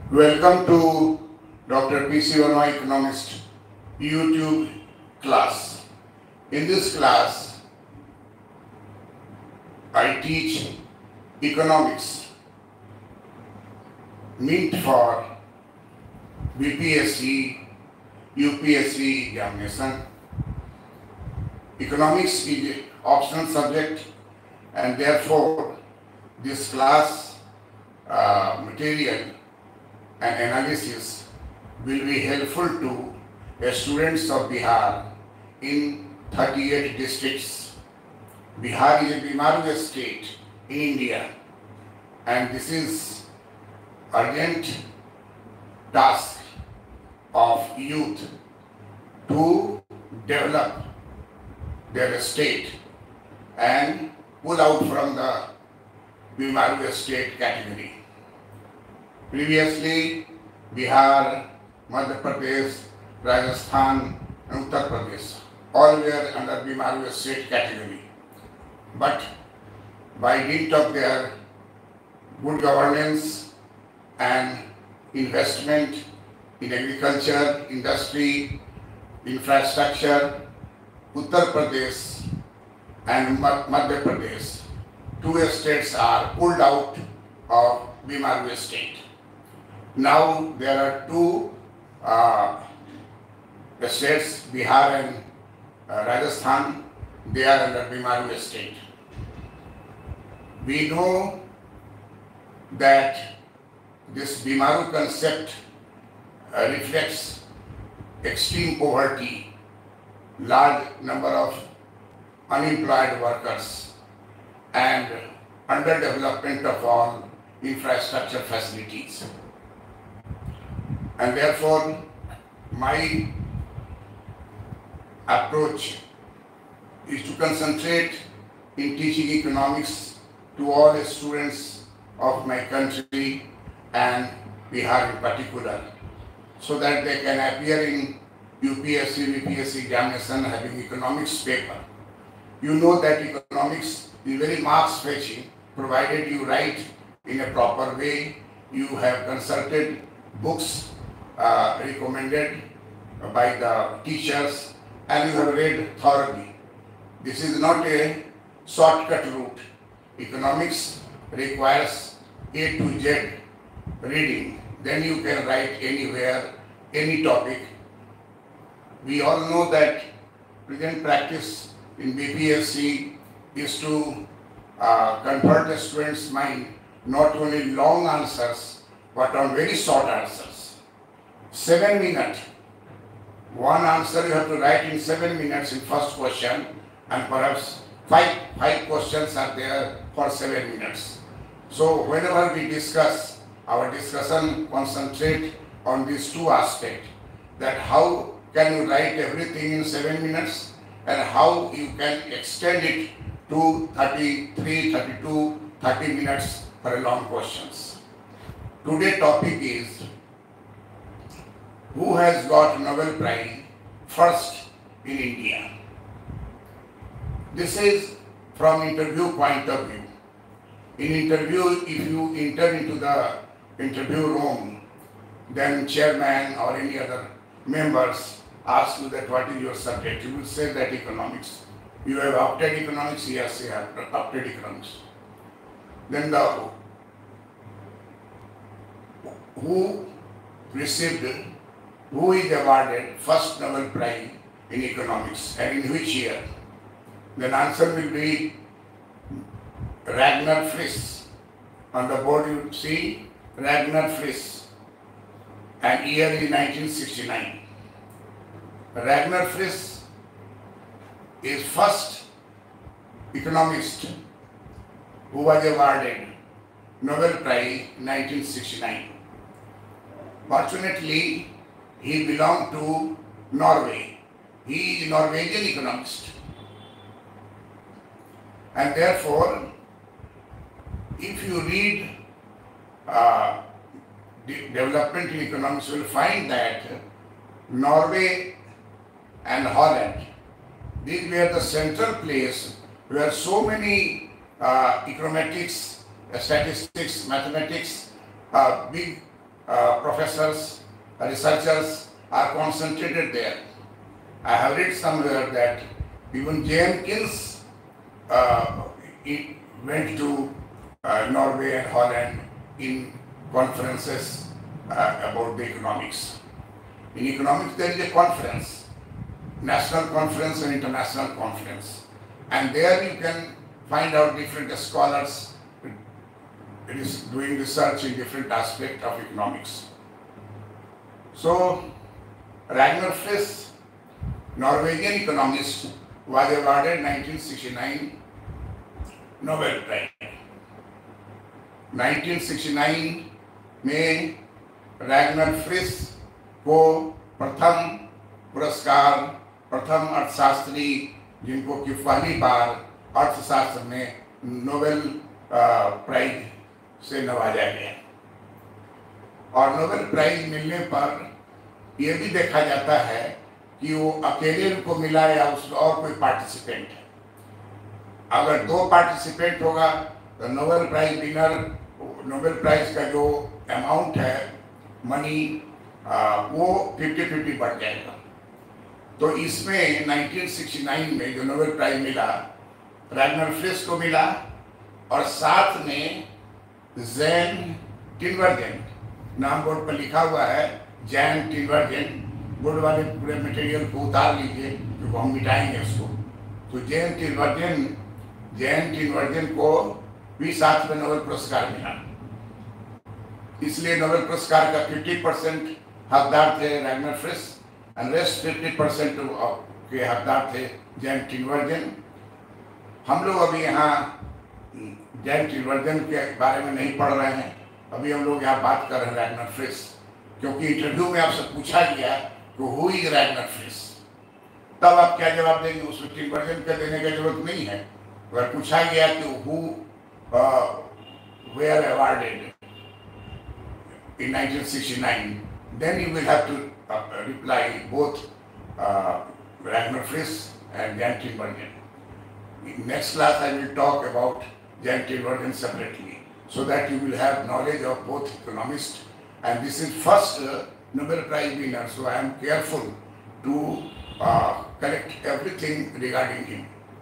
Welcome to Dr. P.C. Verma Economist YouTube class. In this class, I teach economics meant for BPSC, UPSC examination. Economics is an optional subject, and therefore this class material and analysis will be helpful to students of Bihar in 38 districts. Bihar is a Bimaru state in India, and this is urgent task of youth to develop their state and pull out from the Bimaru state category. Previously, Bihar, Madhya Pradesh, Rajasthan and Uttar Pradesh all were under Bimaru state category. But by dint of their good governance and investment in agriculture, industry, infrastructure, Uttar Pradesh and Madhya Pradesh, two states are pulled out of Bimaru state. Now there are two states, Bihar and Rajasthan, they are under Bimaru state. We know that this Bimaru concept reflects extreme poverty, large number of unemployed workers, and underdevelopment of all infrastructure facilities. And therefore, my approach is to concentrate in teaching economics to all the students of my country and Bihar in particular, so that they can appear in UPSC, VPSC examination having economics paper. You know that economics is very marks fetching, provided you write in a proper way, you have consulted books recommended by the teachers, and you have read thoroughly. This is not a shortcut route. Economics requires A to Z reading. Then you can write anywhere, any topic. We all know that present practice in BPSC is to convert the student's mind not only long answers but on very short answers. 7 minutes. One answer you have to write in 7 minutes in first question, and perhaps five questions are there for 7 minutes. So whenever we discuss, our discussion concentrate on these two aspects, that how can you write everything in 7 minutes and how you can extend it to 33, 32, 30 minutes for a long questions. Today's topic is who has got Nobel Prize first in India. This is from interview point of view. In interview, if you enter into the interview room, then chairman or any other members ask you that what is your subject. You will say that economics. You have opted economics? Yes, I have opted economics. Then who is awarded first Nobel Prize in economics and in which year? Then answer will be Ragnar Frisch. On the board you see Ragnar Frisch, and year is 1969. Ragnar Frisch is first economist who was awarded Nobel Prize in 1969. Fortunately, he belonged to Norway. He is a Norwegian economist. And therefore, if you read development in economics, you will find that Norway and Holland, these were the central place where so many econometrics, statistics, mathematics, big professors, researchers are concentrated there. I have read somewhere that even Jenkins went to Norway and Holland in conferences about the economics. In economics, there is a conference, national conference and international conference. And there you can find out different scholars doing research in different aspects of economics. So, Ragnar Frisch, Norwegian economist, was awarded 1969 Nobel Prize. 1969 में Ragnar Frisch को प्रथम अर्थशास्त्री जिनको कि पहली बार अर्थशास्त्र में Nobel prize से नवाजा गया। और नोबेल प्राइज मिलने पर यह भी देखा जाता है कि वो अकेले उनको मिला या उसमें और कोई पार्टिसिपेंट है। अगर दो पार्टिसिपेंट होगा तो Nobel prize winner, Nobel prize का जो अमाउंट है मनी वो 50-50 बढ़ जाएगा। तो इसमें 1969 में जो नोबेल प्राइज मिला रैगनर फ्रिश को मिला और साथ में जैन टिनबर्गेन, नाम बोर्ड पर लिखा हुआ है जैन टिनबर्गेन, बोर्ड वाले पूरे मटेरियल को उतार लीजिए क्योंकि हम मिटाएंगे उसको। तो जैन टिनबर्गेन को भी साथ में नोबेल पुरस्कार मिला। इसलिए नोबेल पुरस्कार का 50% हकदार थे रैगनर फ्रिश और रेस्ट 50% के हकदार थे जैन टिनबर्गेन। हम लोग अभी यहाँ जैन टिनबर्गेन के बारे में नहीं पढ़ रहे हैं, अभी हम लोग यहाँ बात कर रहे हैं रैगनर फ्रिश, क्योंकि इंटरव्यू में आपसे पूछा गया कि हु इज रैगनर फ्रिश, तब आप क्या जवाब देंगे? उसमें टिनबर्गेन का देने की जरूरत नहीं है। अगर पूछा गया कि who were awarded in 1969, then you will have to reply both Ragnar Frisch and Jan Tinbergen. In next class I will talk about Jan Tinbergen separately, so that you will have knowledge of both economists. And this is first Nobel Prize winner, so I am careful to collect everything regarding him.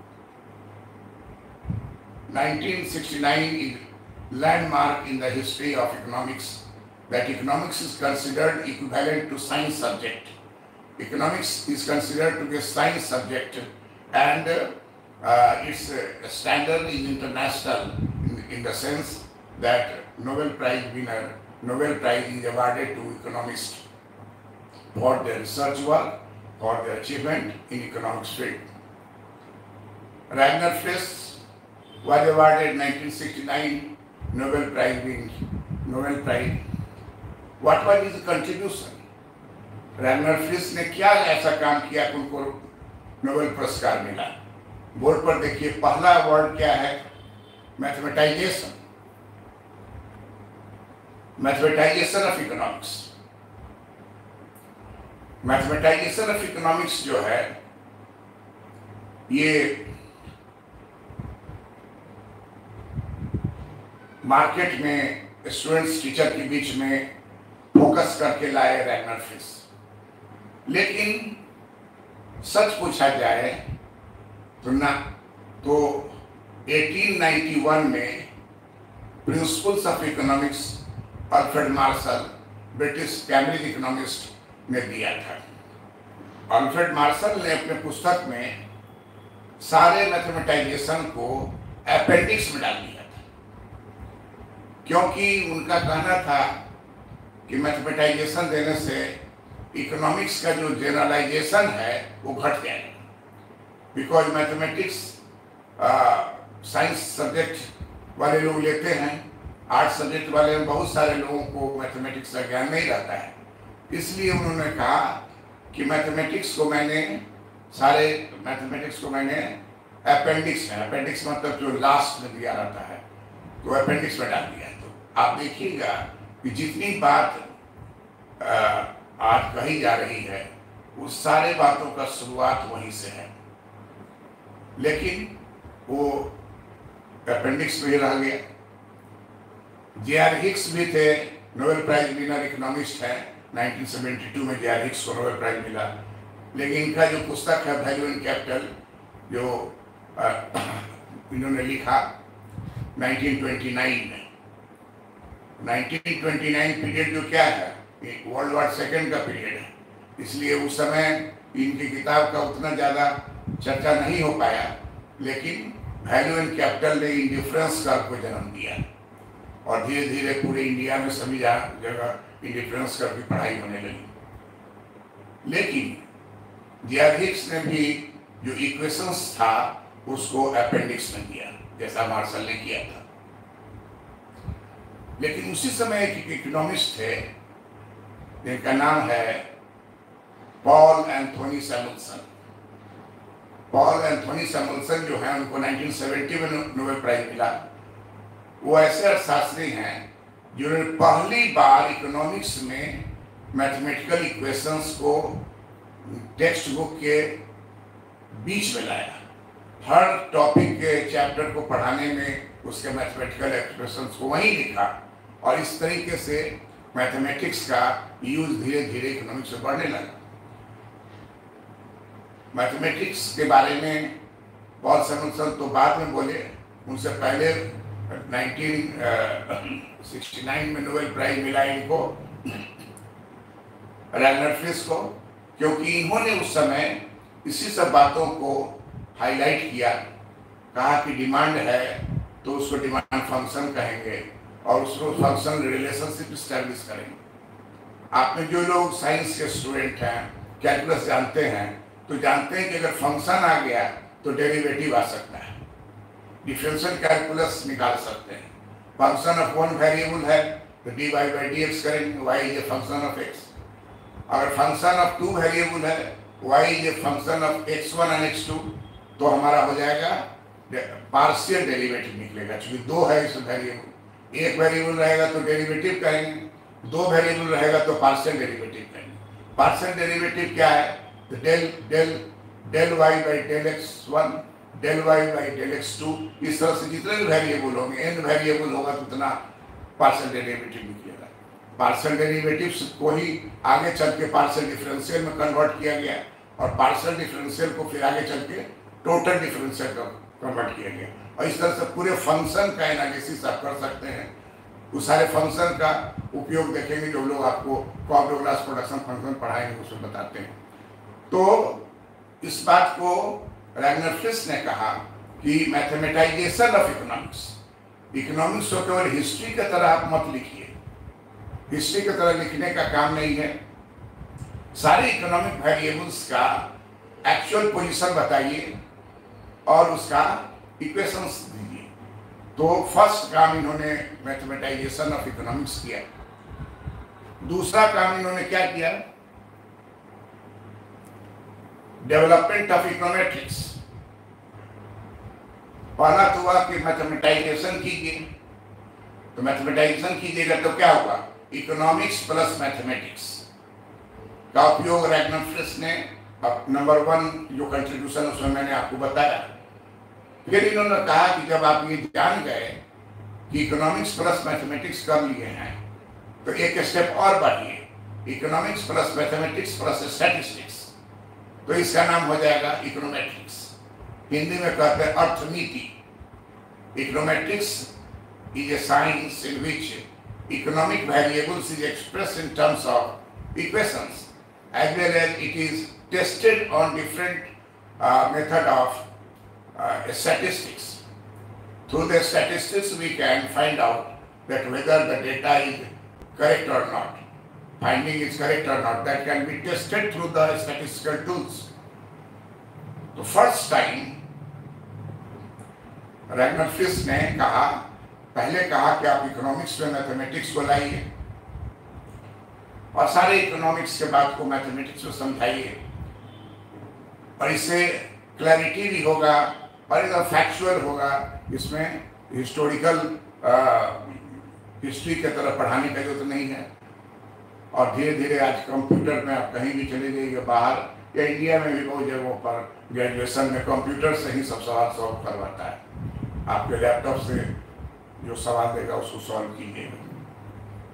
1969 is landmark in the history of economics, that economics is considered equivalent to science subject. Economics is considered to be a science subject, and its standard is international in the sense that Nobel Prize winner, Nobel Prize is awarded to economists for their research work, for their achievement in economics field. Ragnar Frisch was awarded 1969 Nobel Prize Nobel Prize. What was his contribution? Ragnar Frisch ने क्या ऐसा काम किया कि उनको Nobel पुरस्कार मिला? Board पर देखिए, पहला वर्ड क्या है? Mathematization, mathematization of economics. Mathematization of economics जो है ये मार्केट में स्टूडेंट्स टीचर के बीच में फोकस करके लाए रैगनर फ्रिश। लेकिन सच पूछा जाए तो 1891 में principles of economics Alfred Marshall, British Cambridge economist ने दिया था। अल्फ्रेड मार्शल ने अपने पुस्तक में सारे मैथमेटाइजेशन को अपेंडिक्स में डाल दिया था, क्योंकि उनका कहना था कि मैथमेटाइजेशन देने से इकोनॉमिक्स का जो जनरलाइजेशन है वो घट जाएगा। बिकॉज मैथमेटिक्स साइंस सब्जेक्ट वाले लोग लेते हैं, आर्ट सब्जेक्ट वाले बहुत सारे लोगों को मैथमेटिक्स का ज्ञान नहीं रहता है। इसलिए उन्होंने कहा कि मैथमेटिक्स को मैंने अपेंडिक्स में, अपेंडिक्स मतलब जो लास्ट में दिया रहता है, तो अपेंडिक्स में डाल दिया। तो आप देखिएगा कि जितनी बात आज कही जा रही है उस सारे बातों का शुरुआत वहीं से है, लेकिन वो अपेंडिक्स में ही रह गया। जे.आर. हिक्स भी थे नोबेल प्राइज विनर इकोनॉमिस्ट है, 1972 में जे आर हिक्स को नोबेल प्राइज मिला। लेकिन इनका जो पुस्तक है वैल्यू इन कैपिटल, जो इन्होंने लिखा 1929 में, 1929 पीरियड जो क्या है, वर्ल्ड वॉर सेकेंड का पीरियड है, इसलिए उस समय इनकी किताब का उतना ज़्यादा चर्चा नहीं हो पाया। लेकिन वैल्यू इन कैपिटल ने इंडिफरेंस कर्व को जन्म दिया और धीरे धीरे पूरे इंडिया में सभी जगह इंडिफरेंस कर्व की पढ़ाई होने लगी। लेकिन जे आर हिक्स ने भी जो इक्वेशंस था उसको अपेंडिक्स में दिया, जैसा मार्शल ने किया था। लेकिन उसी समय एक इकोनॉमिस्ट थे जिनका नाम है Paul Anthony Samuelson. Paul Anthony Samuelson जो है, उनको 1970 में नोबेल प्राइज मिला। वो ऐसे अर्थशास्त्री हैं जिन्होंने पहली बार इकोनॉमिक्स में मैथमेटिकल इक्वेशंस को टेक्स्ट बुक के बीच में लाया। हर टॉपिक के चैप्टर को पढ़ाने में उसके मैथमेटिकल एक्सप्रेशंस को वहीं लिखा और इस तरीके से मैथमेटिक्स का यूज धीरे धीरे इकोनॉमिक्स में बढ़ने लगा। मैथमेटिक्स के बारे में पॉल सैमुअल्सन तो बाद में बोले, उनसे पहले 1969 में नोबेल प्राइज मिला इनको, रैगनर फ्रिश को, क्योंकि इन्होंने उस समय इसी सब बातों को हाईलाइट किया। कहा कि डिमांड है तो उसको डिमांड फंक्शन कहेंगे और उसको फंक्शन रिलेशनशिप स्टैब्लिश करेंगे। आप में जो लोग साइंस के स्टूडेंट हैं, कैलकुलस जानते हैं, तो जानते हैं कि अगर फंक्शन आ गया तो डेरिवेटिव आ सकता है, डिफरेंशियल कैलकुलस निकाल सकते हैं। फंक्शन ऑफ वन वेरिएबल है तो dy by dx करेंगे, y is a function of x। अगर फंक्शन ऑफ टू वेरिएबल है, y is a function of x1 and x2, तो हमारा हो जाएगा पार्शियल डेरिवेटिव निकलेगा। क्योंकि दो है इस वेरिएबल, एक वेरिएबल रहेगा तो डेरिवेटिव करेंगे, दो वेरिएबल रहेगा तो पार्शियल डेरिवेटिव करेंगे। पार्शियल डेरिवेटिव क्या है? तो del y by del x1, del y by del x2, इस तरह से जितने भी वेरिएबल होंगे, n वेरिएबल होगा तो उतना पार्शियल डेरिवेटिव निकलेगा। पार्शियल डेरिवेटिव्स को ही आगे चल के पार्शियल डिफरेंशियल में कन्वर्ट किया गया और पार्शियल डिफरेंशियल को फिर आगे चल के टोटल डिफरेंशियल का कन्वर्ट किया गया। और इस तरह से पूरे फंक्शन का एनालिसिस आप कर सकते हैं। उस सारे फंक्शन का उपयोग देखेंगे जो लोग आपको कॉम्प्लेक्स प्रोडक्शन फंक्शन पढ़ाएंगे, उसमें बताते हैं। तो इस बात को रैगनर फ्रिश ने कहा कि मैथमेटाइजेशन ऑफ इकोनॉमिक्स, इकोनॉमिक्स को केवल हिस्ट्री की तरह आप मत लिखिए, हिस्ट्री की तरह लिखने का काम नहीं है। सारे इकोनॉमिक वेरिएबल्स का एक्चुअल पोजीशन बताइए और उसका इक्वेशंस दीजिए। तो फर्स्ट काम इन्होंने मैथमेटाइजेशन ऑफ इकोनॉमिक्स किया। दूसरा काम इन्होंने क्या किया? Development of econometrics. पहला तो हुआ कि मैथमेटाइजेशन कीजिए, तो मैथमेटाइजेशन कीजिएगा तो क्या होगा? इकोनॉमिक्स प्लस मैथमेटिक्स का उपयोग रैगनर फ्रिश ने नंबर 1 जो कंट्रीब्यूशन उसमें मैंने आपको बताया। फिर इन्होंने कहा कि जब आप ये जान गए कि इकोनॉमिक्स प्लस मैथमेटिक्स कर लिए हैं तो एक स्टेप और बढ़िए, economics plus mathematics plus statistics, तो इसका नाम हो जाएगा इकोनोमेट्रिक्स। हिंदी में कहते हैं अर्थनीति। Econometrics is a science in which economic variables is expressed in terms of equations as well as it is tested on different method of statistics. Through the statistics we can find out that whether the data is correct or not, finding is correct or not, that can be tested through the statistical tools. The first time Ragnar Frisch ने कहा, पहले कहा कि आप economics में mathematics को लाइए और सारे इकोनॉमिक्स के बात को मैथमेटिक्स में समझाइए और इससे क्लैरिटी भी होगा और एकदम फैक्चुअल होगा। इसमें हिस्टोरिकल हिस्ट्री की तरह पढ़ाने का जरूरत नहीं है। और धीरे धीरे आज कंप्यूटर में आप कहीं भी चले जाइए, बाहर या इंडिया में भी बहुत जगहों पर ग्रेजुएशन में कंप्यूटर से ही सब सवाल सॉल्व करवाता है। आपके लैपटॉप से जो सवाल देगा उसको सॉल्व कीजिएगा।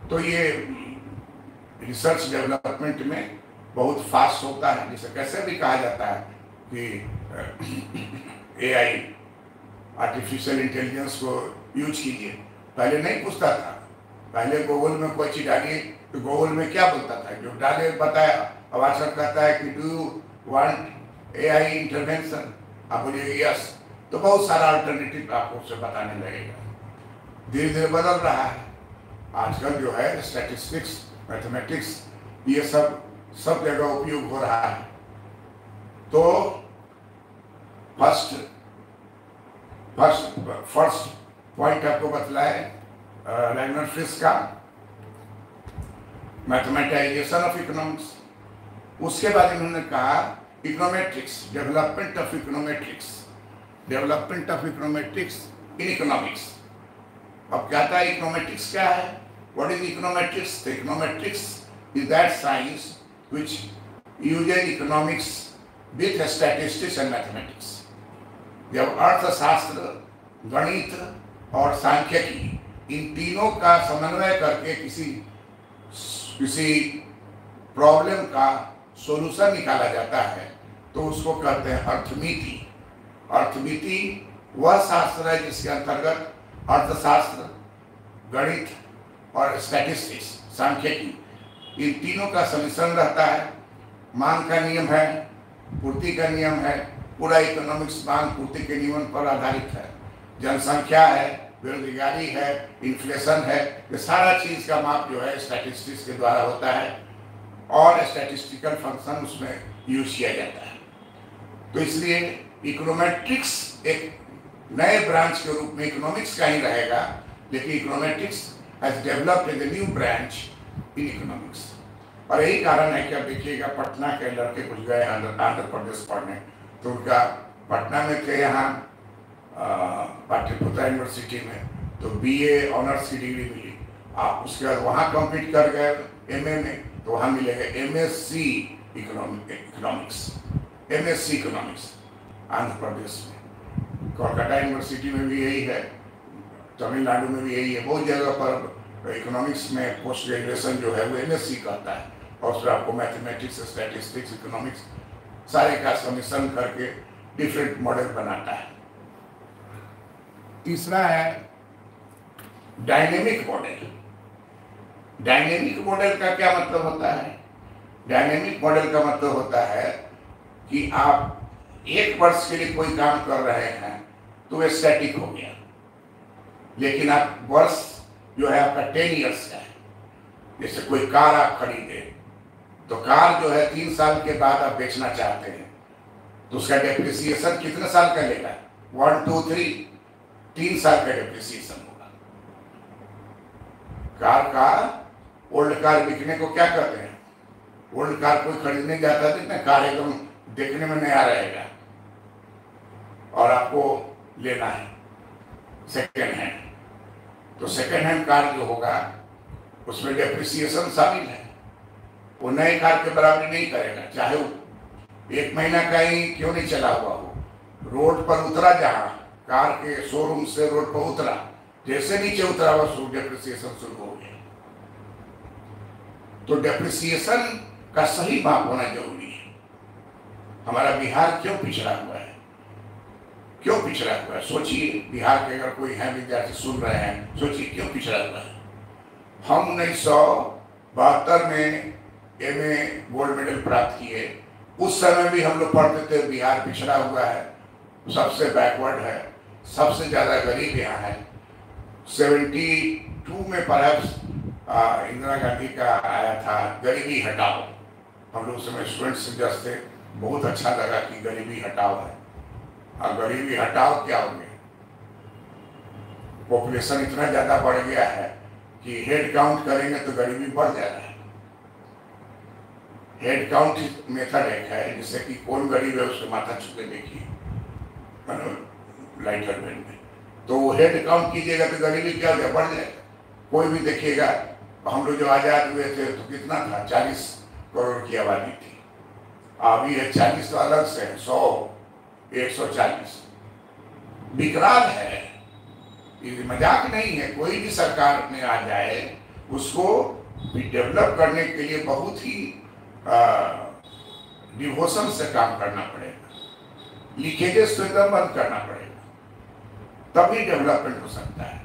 तो ये रिसर्च डेवलपमेंट में बहुत फास्ट होता है। जैसे कैसे भी कहा जाता है कि एआई, आर्टिफिशियल इंटेलिजेंस को यूज कीजिए, पहले नहीं पूछता था। पहले गूगल में कोई चीज डालिए तो गूगल में क्या बोलता था, जो डाले बताया। अब आजकल कहता है कि do you want AI intervention, आप बोलिए यस, तो बहुत सारा अल्टरनेटिव आपको उससे बताने लगेगा। धीरे धीरे बदल रहा है। आजकल जो है स्टैटिस्टिक्स, मैथमेटिक्स, ये सब जगह उपयोग हो रहा है। तो फर्स्ट पॉइंट आपको बतलाए रैगनर फ्रिश का मैथमेटाइजेशन ऑफ इकोनॉमिक्स। उसके बाद इन्होंने कहा econometrics, development of econometrics in economics. अब क्या था इकोनोमेट्रिक्स क्या है? What is econometrics? The econometrics is that science which uses economics with statistics and mathematics. जब अर्थशास्त्र, गणित और सांख्यिकी, इन तीनों का समन्वय करके किसी प्रॉब्लम का सॉल्यूशन निकाला जाता है तो उसको कहते हैं अर्थमिति। अर्थमिति वह शास्त्र है जिसके अंतर्गत अर्थशास्त्र, गणित और स्टैटिस्टिक्स, सांख्यिकी, इन तीनों का सम्मिश्रण रहता है। मांग का नियम है, पूर्ति का नियम है। पूरा इकोनॉमिक्स मांग पूर्ति के नियम पर आधारित है। जनसंख्या है, बेरोजगारी है, इन्फ्लेशन है, ये सारा चीज का माप जो है स्टैटिस्टिक्स के द्वारा होता है और स्टैटिस्टिकल फंक्शन उसमें यूज किया जाता है। तो इसलिए इकोनोमेट्रिक्स एक नए ब्रांच के रूप में इकोनॉमिक्स का ही रहेगा, लेकिन econometrics has developed as a new branch in economics. और यही कारण है कि अब देखिएगा पटना के लड़के कुछ गए आंध्र प्रदेश पढ़ने, तो उनका पटना में थे यहाँ पाटलिपुत्रा यूनिवर्सिटी में, तो बीए ऑनर्स की डिग्री मिली। आप उसके बाद वहाँ कम्पीट कर गए एमए में, तो वहाँ मिलेगा MSc economics, MSc economics Andhra Pradesh में। कोलकाता यूनिवर्सिटी में भी यही है, तमिलनाडु में भी यही है। बहुत जगह पर इकोनॉमिक्स में पोस्ट ग्रेजुएशन जो है वो एमएससी कहता है, और उसमें आपको मैथमेटिक्स, स्टैटिस्टिक्स, इकोनॉमिक्स सारे का सम्मिश्रण करके डिफरेंट मॉडल बनाता है। तीसरा है डायनेमिक मॉडल। डायनेमिक मॉडल का क्या मतलब होता है? डायनेमिक मॉडल का मतलब होता है कि आप एक वर्ष के लिए कोई काम कर रहे हैं तो वह स्टैटिक हो गया, लेकिन आप वर्ष जो है आपका 10 ईयर्स का है। जैसे कोई कार आप खरीदे, तो कार जो है 3 साल के बाद आप बेचना चाहते हैं, तो उसका डेप्रिसिएशन कितने साल का लेगा? 1, 2, 3 साल का डेप्रिसिएशन होगा। ओल्ड कार बिकने को क्या कहते हैं? ओल्ड कार कोई खरीदने जाता है ना, कार एकदम देखने में नया रहेगा और आपको लेना है सेकेंड हैंड, तो सेकेंड हैंड कार जो होगा उसमें डेप्रिसिएशन शामिल है। वो नए कार के बराबरी नहीं करेगा, चाहे वो 1 महीना का ही क्यों नहीं चला हुआ हो। रोड पर उतरा, जहाँ कार के शोरूम से रोड पर उतरा, जैसे नीचे उतरा हुआ डेप्रिसिएशन शुरू हो गया। तो डेप्रिसिएशन का सही माप होना जरूरी है। हमारा बिहार क्यों पिछड़ा हुआ है? क्यों पिछड़ा हुआ है? सोचिए, बिहार के अगर कोई है विद्यार्थी सुन रहे हैं, सोचिए क्यों पिछड़ा हुआ है। हम 1972 में एमए गोल्ड मेडल प्राप्त किए। उस समय भी हम लोग पढ़ते थे बिहार पिछड़ा हुआ है, सबसे बैकवर्ड है, सबसे ज्यादा गरीब यहाँ है। 72 में परहैप्स इंदिरा गांधी का आया था गरीबी हटाओ। हम लोग उस समय स्टूडेंट्स जस्ट थे, बहुत अच्छा लगा कि गरीबी हटाओ है। और गरीबी हटाओ क्या हो गया? पॉपुलेशन इतना ज्यादा बढ़ गया है कि हेड काउंट करेंगे तो गरीबी बढ़ जा रहा है। हेड काउंट मेथड एक है, जिससे कि कौन गरीब है उसके माथा छू के देखिए लाइट हस्बैंड में, तो वो हेड काउंट कीजिएगा तो गरीबी क्या हो गया? बढ़ जाएगा। कोई भी देखिएगा, हम लोग जो आजाद हुए थे तो कितना था? 40 करोड़ की आबादी थी। अभी है 40 तो अलग से है, 100, 140। विकराल है, ये मजाक नहीं है। कोई भी सरकार में आ जाए उसको भी डेवलप करने के लिए बहुत ही डिवोशन से काम करना पड़ेगा। लीकेजेस तो एकदम बंद करना पड़ेगा, तभी डेवलपमेंट हो सकता है।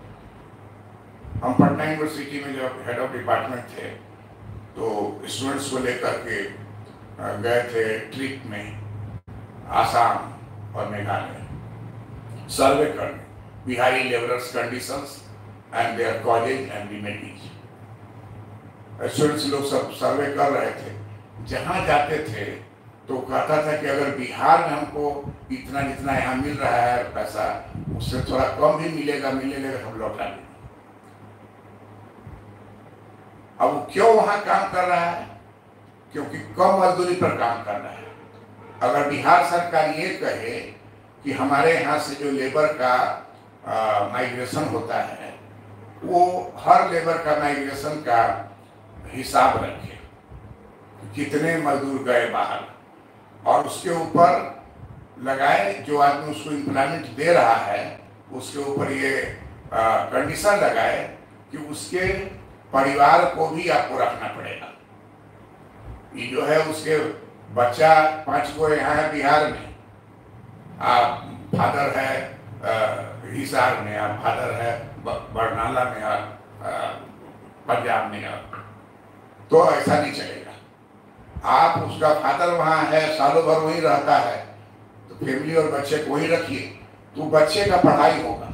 हम पटना यूनिवर्सिटी में जब हेड ऑफ डिपार्टमेंट थे तो स्टूडेंट्स को लेकर के गए थे ट्रिप में आसाम और मेघालय, सर्वे करने Bihari labourers conditions and their college and remedies. Students लोग सब सर्वे कर रहे थे। जहाँ जाते थे तो कहता था कि अगर बिहार में हमको इतना जितना यहाँ मिल रहा है पैसा, उससे थोड़ा कम भी मिलेगा हम लौटा लेंगे। अब वो क्यों वहाँ काम कर रहा है? क्योंकि कम मजदूरी पर काम कर रहा है। अगर बिहार सरकार ये कहे कि हमारे यहाँ से जो लेबर का माइग्रेशन होता है, वो हर लेबर का माइग्रेशन का हिसाब रखे, कितने मजदूर गए बाहर, और उसके ऊपर लगाए, जो आदमी उसको एम्प्लॉयमेंट दे रहा है उसके ऊपर ये कंडीशन लगाए कि उसके परिवार को भी आपको रखना पड़ेगा। ये जो है उसके बच्चा 5 को यहाँ है बिहार में, आप फादर है हिसार में, आप फादर है बरनाला में, आप पंजाब में, तो ऐसा नहीं चलेगा। आप उसका फादर वहाँ है, सालों भर वहीं रहता है, तो फैमिली और बच्चे को वहीं रखिए, तो बच्चे का पढ़ाई होगा।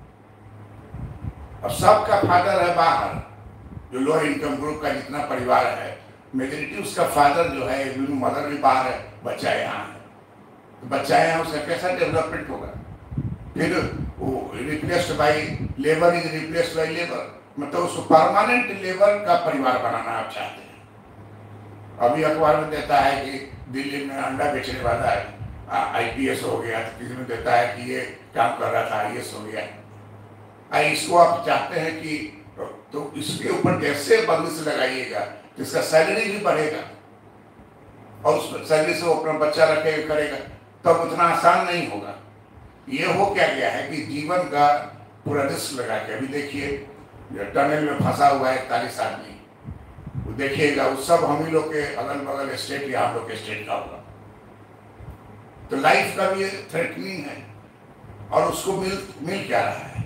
अब सबका फादर है बाहर, जो लोअर इनकम ग्रुप का जितना परिवार है, मेजोरिटी उसका फादर जो है, मदर भी बाहर है, बच्चा यहाँ है, तो बच्चा यहाँ उसका कैसा डेवलपमेंट होगा? फिर वो replaced by labour is replaced by labour, मतलब उसको परमानेंट लेबर का परिवार बनाना आप चाहते हैं। अभी अखबार में देता है कि दिल्ली में अंडा बेचने वाला है IPS हो गया, तो किसी में देता है कि ये काम कर रहा था IAS हो गया। इसको आप चाहते हैं कि तो इसके ऊपर जैसे बंदिश लगाइएगा तो इसका सैलरी भी बढ़ेगा, और उस सैलरी से वो अपना बच्चा रखेगा करेगा, तब उतना आसान नहीं होगा। ये हो क्या गया है कि जीवन का पूरा रिस्क लगा के, अभी देखिए टनल में फंसा हुआ है 41 आदमी, वो देखिएगा वो सब हम ही लोग के अगल बगल स्टेट या हम लोग के स्टेट का होगा, तो लाइफ का भी थ्रेटनिंग है। और उसको मिल क्या रहा है?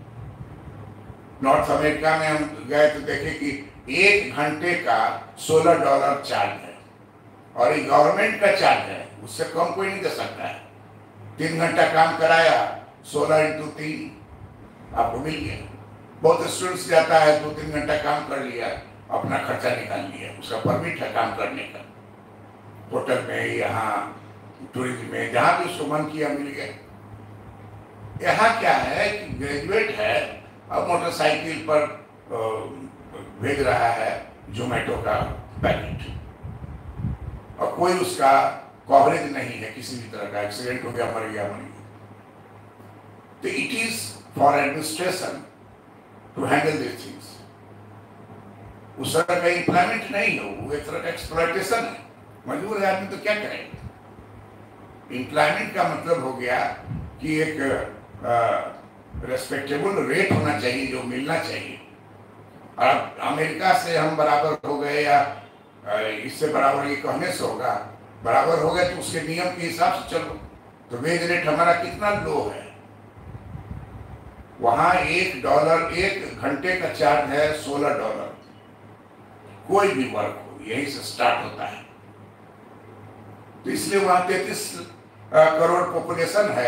नॉर्थ अमेरिका में हम गए तो देखे कि 1 घंटे का $16 चार्ज है, और ये गवर्नमेंट का चार्ज है, उससे कम कोई नहीं दे सकता है। 3 घंटा काम कराया, 16 × 3 आपको मिल गया। बहुत स्टूडेंट्स जाता है, 2-3 घंटा काम कर लिया, अपना खर्चा निकाल लिया, उसका परमिट है काम करने का, होटल में, यहाँ टूरिज्म में, जहाँ भी उसको मन किया मिल गया। यहाँ क्या है कि ग्रेजुएट है, अब मोटरसाइकिल पर भेज रहा है जोमेटो का पैकेट, और कोई उसका कवरेज नहीं है किसी भी तरह का, एक्सीडेंट हो गया, मर गया। तो it is for administration to handle this things. उस तरह का एम्प्लॉयमेंट नहीं हो, वो एक तरह का एक्सप्लॉयटेशन है। मजबूर है आदमी तो क्या करेगा? एम्प्लॉयमेंट का मतलब हो गया कि एक रेस्पेक्टेबल रेट होना चाहिए, जो मिलना चाहिए। और अब अमेरिका से हम बराबर हो गए या इससे बराबर, ये कहने से होगा, बराबर हो गए तो उसके नियम के हिसाब से चलो। तो वेज रेट हमारा कितना लो है, वहां $1 1 घंटे का चार्ज है $16। कोई भी वर्क हो यहीं से स्टार्ट होता है। तो इसलिए वहां 33 करोड़ पॉपुलेशन है,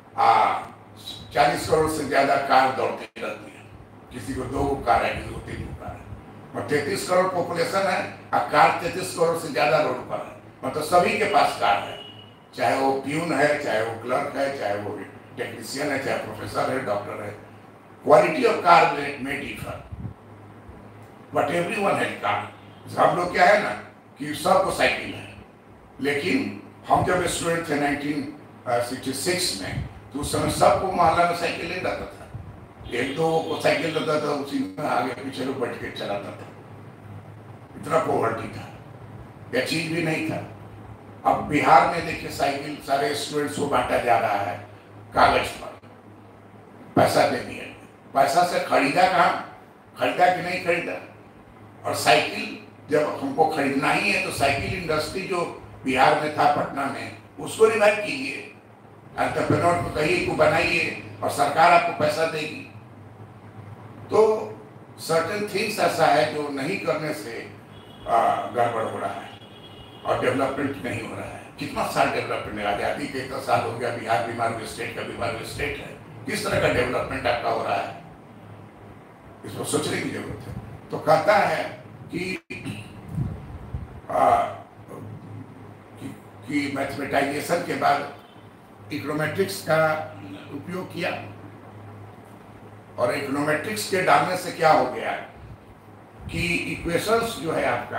40 करोड़ से ज्यादा कार दौड़ती रहती है। किसी को 2 कार है, किसी को 3 कार है, और 33 करोड़ पॉपुलेशन है, और कार 33 करोड़ से ज्यादा रोड पर है। मतलब सभी के पास कार है, चाहे वो प्यून है, चाहे वो क्लर्क है, चाहे वो टेक्नीशियन है, चाहे प्रोफेसर है, डॉक्टर है। क्वालिटी ऑफ कार में differ, but everyone has car. हम लोग क्या है ना कि सबको साइकिल है, लेकिन हम जब स्टूडेंट थे 1966 में, तो उस समय सबको मोहल्ला में साइकिल नहीं रहता था। 1-2 को साइकिल रहता था, उसी में आगे पीछे लोग बैठ के चलाता था। इतना पॉवर्टी था, यह चीज भी नहीं था। अब बिहार में देखिए साइकिल सारे स्टूडेंट्स को बांटा जा रहा है कागज पर, पैसा दे दिया, पैसा से खरीदा कहाँ? खरीदा कि नहीं खरीदा? और साइकिल जब हमको खरीदना ही है तो साइकिल इंडस्ट्री जो बिहार में था, पटना में, उसको रिवाइव कीजिए, एंटरप्रेन्योर को कहिए को बनाइए और सरकार आपको पैसा देगी। तो सर्टेन थिंग्स ऐसा है जो नहीं करने से गड़बड़ हो रहा है और डेवलपमेंट नहीं हो रहा है। कितना साल डेवलपमेंट, आज़ादी के इतना साल हो गया, बिहार बीमार स्टेट का बीमार स्टेट है, किस तरह का डेवलपमेंट आपका हो रहा है, इसको सोचने की जरूरत है। तो कहता है कि मैथमेटाइजेशन के बाद इकोनोमेट्रिक्स का उपयोग किया, और इकोनोमेट्रिक्स के डालने से क्या हो गया कि इक्वेशंस जो है आपका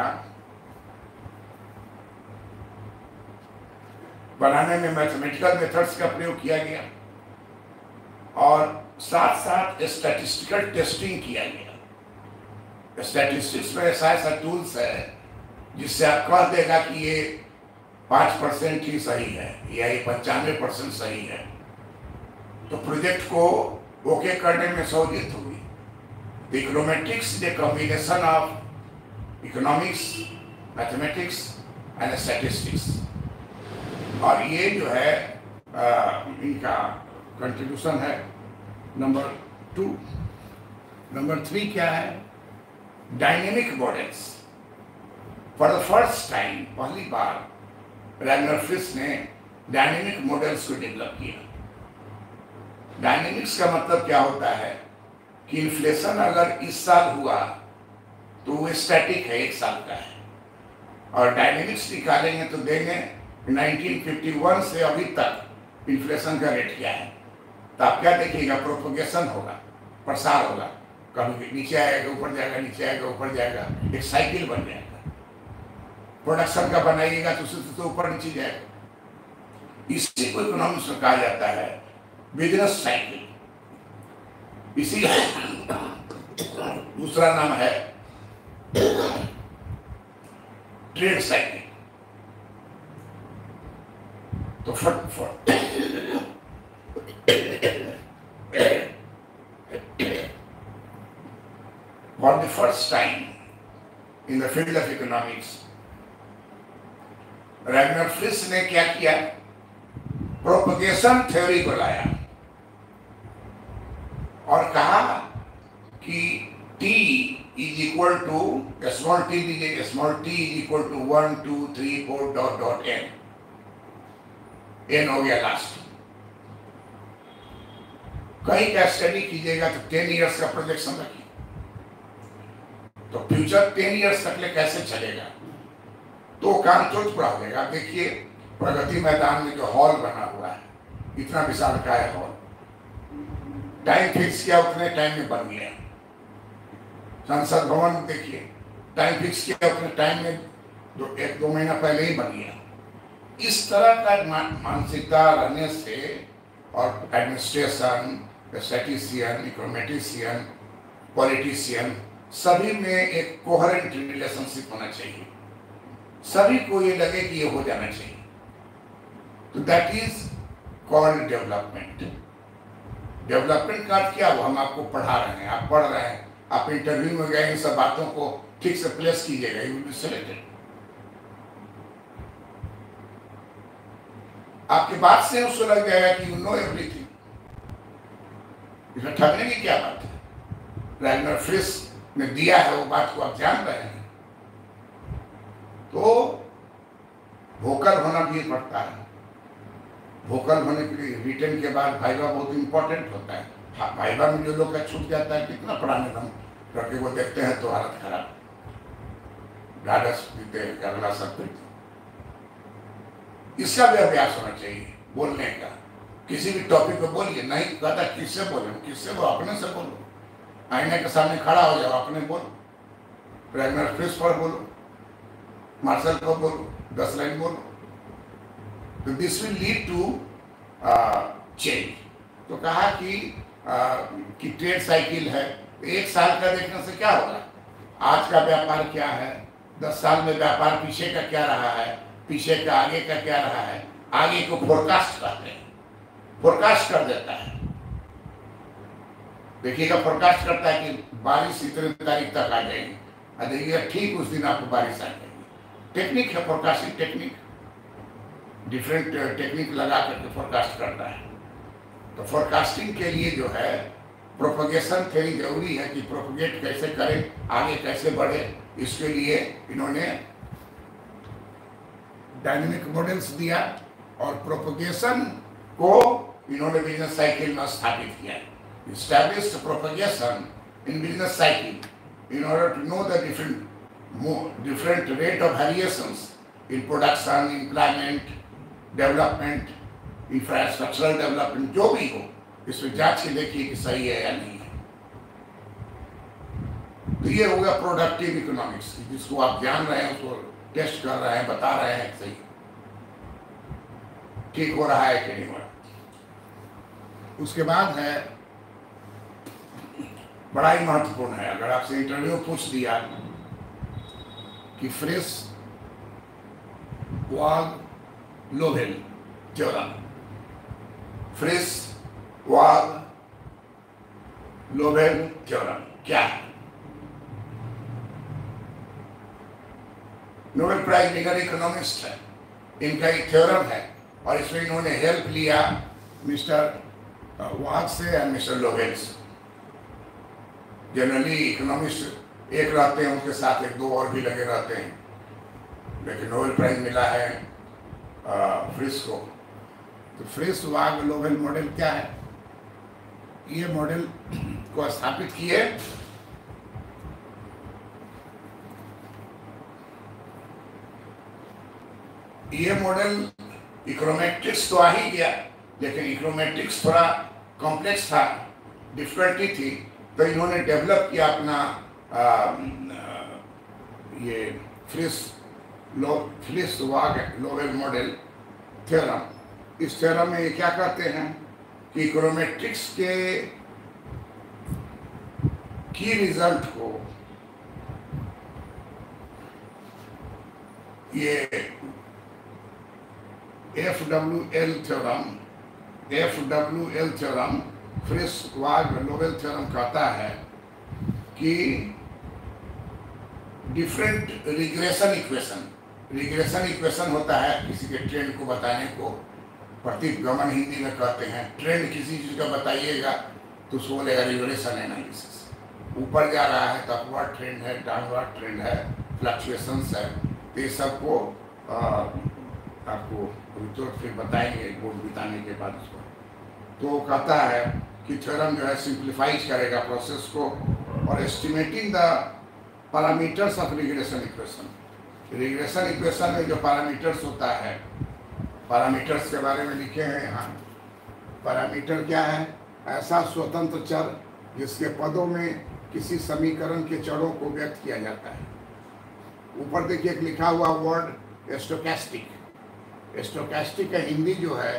बनाने में मैथमेटिकल मेथड्स का प्रयोग किया गया और साथ साथ स्टैटिस्टिकल टेस्टिंग किया गया। स्टैटिस्टिक्स में ऐसा टूल्स है जिससे आप कह देगा कि ये 5% ही सही है या ये 95% सही है, तो प्रोजेक्ट को ओके करने में सहूलियत होगी। Econometrics the combination of economics, mathematics and statistics, और ये जो है इनका कंट्रीब्यूशन है। नंबर 2। नंबर 3 क्या है? Dynamic models. For the first time, पहली बार रैगनर फ्रिस ने डायनेमिक मॉडल्स को डेवलप किया। डायनेमिक्स का मतलब क्या होता है कि इन्फ्लेशन अगर इस साल हुआ तो वो स्टैटिक है, 1 साल का है, और डायनेमिक्स निकालेंगे तो देंगे 1951 से अभी तक इन्फ्लेशन का रेट क्या है। तो आप क्या देखिएगा? प्रोपोगेशन होगा, प्रसार होगा, कभी नीचे आएगा ऊपर जाएगा, नीचे आएगा ऊपर जाएगा, एक साइकिल बन जाएगा। प्रोडक्शन का बनाइएगा तो उससे तो ऊपर नीचे जाएगा। इसी को इकोनॉमिक्स में कहा जाता है बिजनेस साइकिल। इसी दूसरा नाम है ट्रेड साइकिल। तो for the first time in the field of economics, Ragnar Frisch ने क्या किया? प्रोपगेशन थ्योरी को लाया और कहा कि T is equal to small t is equal to 1, 2, 3, 4 ... n। n हो गया लास्ट। कहीं का स्टडी कीजिएगा तो 10 इयर्स का प्रोजेक्शन रखिए, तो फ्यूचर 10 इयर्स तक ले कैसे चलेगा, तो काम तुरंत पूरा हो जाएगा। देखिए प्रगति मैदान में जो हॉल बना हुआ है, इतना विशाल का है हॉल, टाइम फिक्स किया उतने टाइम में बन गया। संसद भवन देखिए, टाइम फिक्स किया उतने टाइम में, जो 1-2 महीना पहले ही बन गया। इस तरह का मानसिकता रहने से और एडमिनिस्ट्रेशन, स्टैटिस्टिशियन, इकोनॉमेट्रिशियन, पॉलिटिशियन, सभी में एक कोहेरेंट रिलेशनशिप होना चाहिए। सभी को ये लगे कि ये हो जाना चाहिए। तो that is called development. Development का अर्थ क्या हुआ? हम आपको पढ़ा रहे हैं, आप पढ़ रहे हैं, आप इंटरव्यू में गए, इन सब बातों को ठीक से प्लेस कीजिएगा, यू विल बी सिलेक्टेड। आपकी बात से उसको लग जाएगा कि यू नो एवरीथिंग। इसमें ठगने की क्या बात है? रैगनर फ्रिस ने दिया है, वो बात को आप जान रहे हैं। तो वोकल होना भी पड़ता है। वोकल होने के लिए रिटन के बाद वाइवा बहुत इंपॉर्टेंट होता है। हाँ, वाइवा में जो लोग का छूट जाता है, कितना पढ़ाने दम करके वो देखते हैं तो हालत खराब, ढाढ़स पीते अगला सब पीते। इसका भी अभ्यास होना चाहिए बोलने का। किसी भी टॉपिक पे बोलिए, नहीं कहता किससे बोलो, किससे बोलो, अपने से बोलो। आईने के सामने खड़ा हो जाओ, अपने बोलो। रैगनर फ्रिस पर बोलो, मार्शल पर बोलो, 10 लाइन बोलो, तो this will lead to change. तो कहा कि ट्रेड साइकिल है, 1 साल का देखने से क्या होगा? आज का व्यापार क्या है, 10 साल में व्यापार पीछे का क्या रहा है, पीछे का आगे का क्या रहा है, आगे को फोरकास्ट करते हैं, फोरकास्ट कर देता है। देखिएगा फोरकास्ट करता है कि बारिश इतने तारीख तक आ जाएगी, और देखिएगा ठीक उस दिन आपको बारिश आ जाएगी। टेक्निक है फोरकास्टिंग टेक्निक, डिफरेंट टेक्निक लगा करके फोरकास्ट करता है। तो फोरकास्टिंग के लिए जो है प्रोपगेशन थ्योरी जरूरी है कि प्रोपगेट कैसे करें, आगे कैसे बढ़े। इसके लिए इन्होंने डायनेमिक मॉडल्स दिया और प्रोपगेशन को इन्होंने बिजनेस साइकिल में स्थापित किया। Established propagation in business cycle in order to know the different rate of variations in production, employment, development, infrastructural development, जो भी हो इसमें जांच के देखिए कि सही है या नहीं है। तो ये हो गया प्रोडक्टिव इकोनॉमिक्स, जिसको आप जान रहे हैं, उसको टेस्ट कर रहे हैं, बता रहे हैं सही ठीक हो रहा है कि नहीं हो रहा। उसके बाद है बड़ा ही महत्वपूर्ण है, अगर आपसे इंटरव्यू पूछ दिया कि Frisch Waugh Lovell theorem, Frisch Waugh Lovell theorem क्या है? नोबेल प्राइज विनर इकोनॉमिस्ट है, इनका एक थ्योरम है और इसमें इन्होंने हेल्प लिया मिस्टर वाग से और मिस्टर लोवेल से। जनरली इकोनॉमिस्ट एक रहते हैं, उनके साथ एक दो और भी लगे रहते हैं, लेकिन नोबेल प्राइज मिला है फ्रिस को। तो फ्रिस वाग लोवेल मॉडल क्या है? ये मॉडल को स्थापित किए ये मॉडल इकोनोमेट्रिक्स तो आ ही गया, लेकिन इकोनोमेट्रिक्स थोड़ा कॉम्प्लेक्स था, डिफिकल्टी थी, तो इन्होंने डेवलप किया अपना ये Frisch Waugh Lovell model theorem. इस थ्योरम में ये क्या कहते हैं कि इकोनोमेट्रिक्स के की रिजल्ट को ये FWL theorem Frisch Waugh Lovell theorem कहता है कि डिफरेंट रिग्रेशन इक्वेशन होता है किसी के ट्रेंड को बताने को, प्रतिगमन हिंदी में कहते हैं। ट्रेंड किसी चीज का बताइएगा तो उसको बोलेगा रिग्रेशन एनालिसिस। ऊपर जा रहा है तो अपवर्ड ट्रेंड है, डाउनवर्ड ट्रेंड है, फ्लक्चुएशंस है, तो ये सबको आपको तो फिर बताएंगे बोर्ड बिताने के बाद उसको। तो कहता है कि थ्योरम जो है सिंप्लीफाइज करेगा प्रोसेस को और estimating the parameters of regression equation. Regression equation में जो पैरामीटर्स होता है, पैरामीटर्स के बारे में लिखे हैं यहाँ। पैरामीटर क्या है? ऐसा स्वतंत्र चर जिसके पदों में किसी समीकरण के चरों को व्यक्त किया जाता है। ऊपर देखिए एक लिखा हुआ वर्ड स्टोकैस्टिक। स्टोकैस्टिक का हिंदी जो है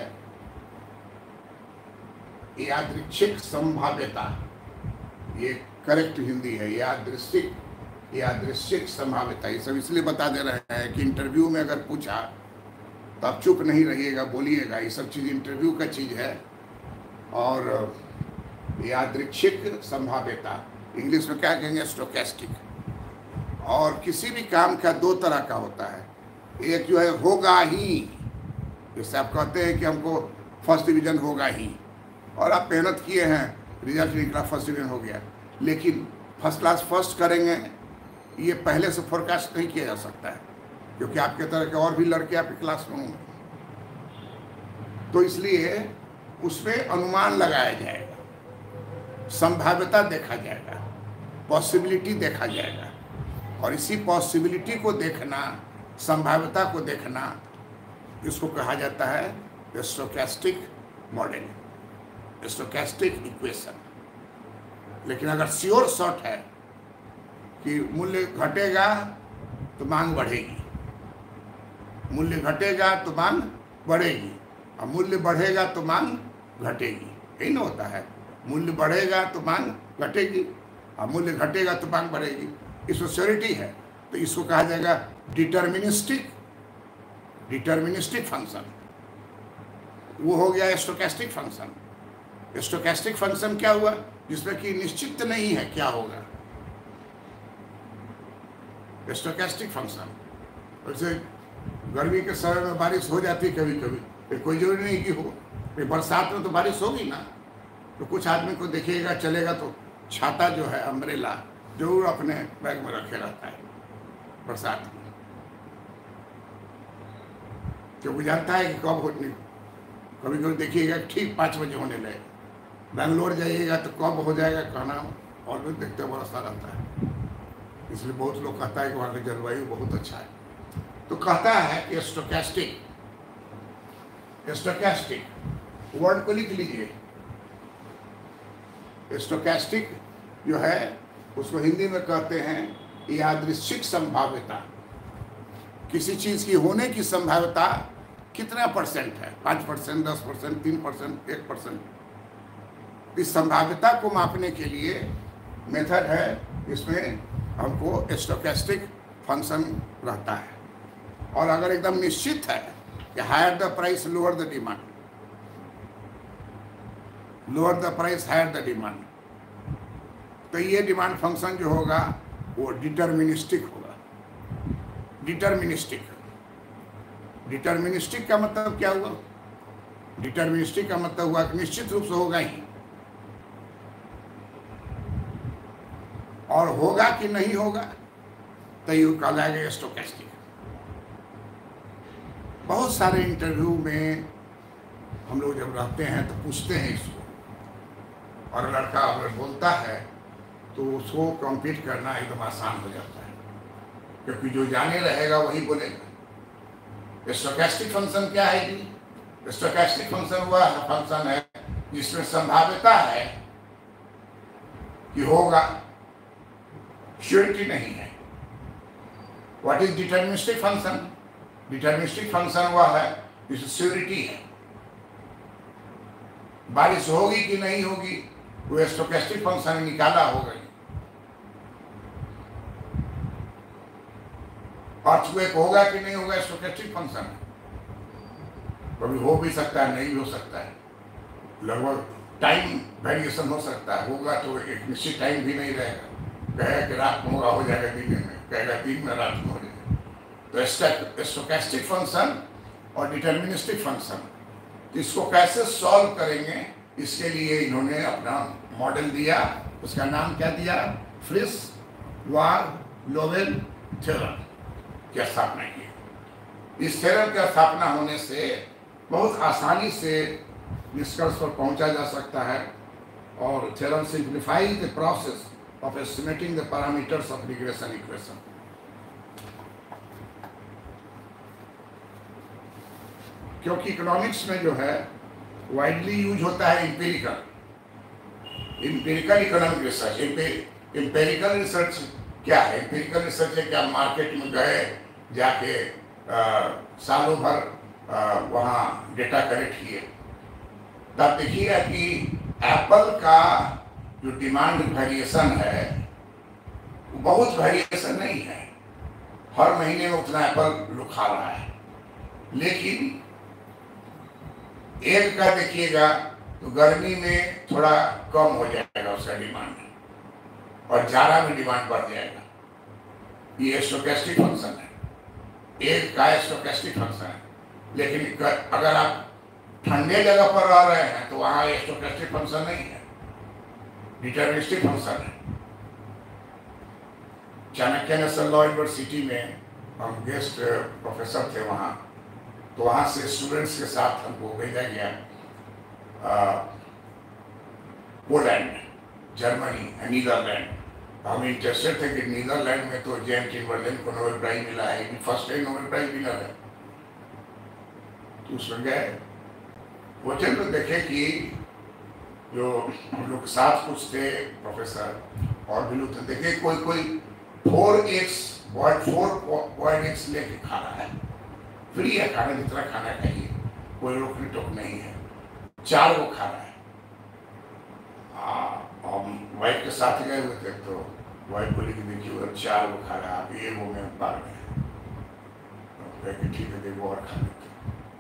यादृच्छिक संभाव्यता, ये करेक्ट हिंदी है। यादृच्छिक संभाव्यता, ये सब इसलिए बता दे रहे हैं कि इंटरव्यू में अगर पूछा तो आप चुप नहीं रहिएगा, बोलिएगा। ये सब चीज़ इंटरव्यू का चीज़ है। और यादृच्छिक संभाव्यता इंग्लिश में क्या कहेंगे? स्टोकैस्टिक। और किसी भी काम का दो तरह का होता है, एक जो है होगा ही, जैसे आप कहते हैं कि हमको फर्स्ट डिवीज़न होगा ही, और आप मेहनत किए हैं, रिजल्ट निकला फर्स्ट डिवीज़न हो गया, लेकिन फर्स्ट क्लास फर्स्ट करेंगे ये पहले से फोरकास्ट नहीं किया जा सकता है, क्योंकि आपके तरह के और भी लड़के आपकी क्लास में होंगे। तो इसलिए उसमें अनुमान लगाया जाएगा, संभाव्यता देखा जाएगा, पॉसिबिलिटी देखा जाएगा, और इसी पॉसिबिलिटी को देखना, संभाव्यता को देखना, इसको कहा जाता है स्टोकैस्टिक मॉडल, स्टोकैस्टिक इक्वेशन। लेकिन अगर श्योर शॉट है कि मूल्य घटेगा तो मांग बढ़ेगी, मूल्य घटेगा तो मांग बढ़ेगी, और मूल्य बढ़ेगा तो मांग घटेगी, यही ना होता है। मूल्य बढ़ेगा तो मांग घटेगी और मूल्य घटेगा तो मांग बढ़ेगी, इसमें श्योरिटी है। तो इसको कहा जाएगा डिटर्मिनिस्टिक फंक्शन। वो हो गया स्टोकैस्टिक फंक्शन। स्टोकैस्टिक फंक्शन क्या हुआ? जिसमें कि निश्चित नहीं है क्या होगा, स्टोकेस्टिक फंक्शन। वैसे गर्मी के समय में बारिश हो जाती है कभी कभी, कोई जरूरी नहीं कि हो। बरसात में तो बारिश होगी ना, तो कुछ आदमी को देखिएगा चलेगा तो छाता जो है, अम्ब्रेला जरूर अपने बैग में रखे रहता है बरसात में, क्योंकि जानता है कि कब होने। कभी कभी देखिएगा ठीक 5 बजे होने लगे, बेंगलोर जाइएगा तो कब हो जाएगा कहना, और भी देखते बरसता रहता है। इसलिए बहुत लोग कहता है कि वहाँ का जलवायु बहुत अच्छा है। तो कहता है कि स्टोकेस्टिक, स्टोकेस्टिक वर्ड को लिख लीजिए। स्टोकेस्टिक जो है उसको हिंदी में कहते हैं यादृच्छिक संभाव्यता। किसी चीज की होने की संभाव्यता कितना परसेंट है, 5%, 10%, 3%, 1%। इस संभाव्यता को मापने के लिए मेथड है, इसमें हमको स्टोकेस्टिक फंक्शन रहता है। और अगर एकदम निश्चित है कि higher the price lower the demand, lower the price higher the demand, तो ये डिमांड फंक्शन जो होगा वो डिटर्मिनिस्टिक होगा। डिटर्मिनिस्टिक, डिटर्मिनिस्टिक का मतलब क्या हुआ? डिटर्मिनिस्टिक का मतलब हुआ कि निश्चित रूप से होगा ही, और होगा कि नहीं होगा तो ये कहलाएगा स्टोकेस्टिक। बहुत सारे इंटरव्यू में हम लोग जब रहते हैं तो पूछते हैं इसको, और लड़का अगर बोलता है तो उसको कॉम्पीट करना एकदम आसान हो जाता है, क्योंकि जो जाने रहेगा वही बोलेगा। स्टोकेस्टिक फंक्शन क्या है जी? स्टोकेस्टिक फंक्शन हुआ फंक्शन है जिसमें संभाव्यता है कि होगा, श्योरिटी नहीं है। What is deterministic function? Deterministic function हुआ है जिसमें श्योरिटी है, बारिश होगी कि नहीं होगी वो स्टोकेस्टिक फंक्शन निकाला होगा। अर्थक्वेक होगा कि नहीं होगा स्टोकेस्टिक फंक्शन, कभी हो भी सकता है, नहीं भी हो सकता है, लगभग टाइम वेरिएशन हो सकता है। होगा तो एक निश्चित टाइम भी नहीं रहेगा, कहेगा कि रात में होगा, हो जाएगा दिन में, कहेगा दिन में, रात में हो जाएगा। तो स्टोकेस्टिक फंक्शन और डिटर्मिनिस्टिक फंक्शन, इसको कैसे सॉल्व करेंगे इसके लिए इन्होंने अपना मॉडल दिया। उसका नाम क्या दिया? फ्रिस वार लोवेल थ्योरम की स्थापना की। इस थ्योरम की स्थापना होने से बहुत आसानी से निष्कर्ष पर पहुंचा जा सकता है, और theorem simplifies the process of estimating the parameters of regression equation. क्योंकि इकोनॉमिक्स में जो है वाइडली यूज होता है empirical economic research. Empirical research क्या है? इम्पेरिकल रिसर्च है क्या मार्केट में गए, जाके सालों भर वहाँ डेटा कलेक्ट किए, तब देखिएगा कि एप्पल का जो डिमांड वेरिएशन है वो बहुत वेरिएशन नहीं है, हर महीने में उतना एप्पल लोग खा रहा है। लेकिन एक का देखिएगा तो गर्मी में थोड़ा कम हो जाएगा उसका डिमांड, और जाड़ा में डिमांड बढ़ जाएगा। ये स्टोकेस्टिक फंक्शन है, एक का स्टोकेस्टिक फंक्शन है। लेकिन अगर आप ठंडे जगह पर रह रहे हैं तो वहाँ स्टोकेस्टिक फंक्शन नहीं है, डिटर्मिनिस्टिक फंक्शन है। चाणक्य नेशनल लॉ यूनिवर्सिटी में हम गेस्ट प्रोफेसर थे वहाँ, तो वहाँ से स्टूडेंट्स के साथ हमको भेजा गया पोलैंड, जर्मनी, नीदरलैंड। हम इंटरेस्टेड थे कि नीदरलैंड में तो जेम्स टिम्बरलेन को नोबेल प्राइज मिला है, फर्स्ट टाइम नोबेल प्राइज मिला है। तो उसमें गए, होटल में देखे कि जो हम लोग साथ कुछ थे प्रोफेसर और भी लोग थे, देखे कोई 4x लेके खा रहा है, फ्री है खाना, जितना खाना चाहिए, कोई रोकने टोक नहीं है, 4 वो खा रहा है। हम वाइफ के साथ गए हुए थे, तो वाइफ बोली कि देखिए 4 वो खा रहा है, आप ये वो में पा रहे हैं, तो ठीक है देखो और खा लेते।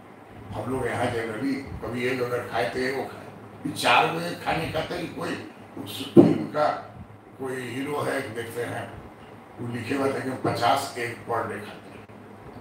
हम लोग यहाँ जनरली कभी एक अगर खाए तो वो खाए, 4 बजे खाने का तो कोई उस फिल्म का कोई हीरो है, देखते हैं, वो लिखे हुए थे कि 50 एग पर डे खाते हैं।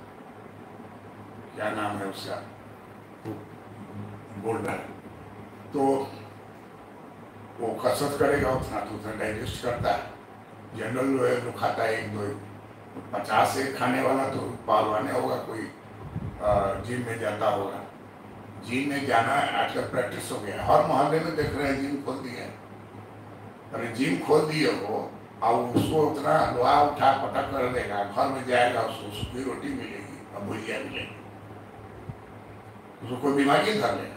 क्या नाम है उसका, तो बोल रहा है, तो वो कसरत करेगा उतना तो उतना डाइजेस्ट करता है। जनरल जो खाता है 1-2, 50 एग खाने वाला तो पहलवान होगा, कोई जिम में जाता होगा। जिम में जाना आजकल प्रैक्टिस हो गया, हर मोहल्ले में देख रहे हैं जिम खोल दिया है। अरे जिम खोल दिए हो और उसको उतना लोहा उठा पटक कर देगा, घर में जाएगा, उसको सूखी रोटी मिलेगी और भुजिया मिलेगी, उसको कोई बीमारी धर लेगा।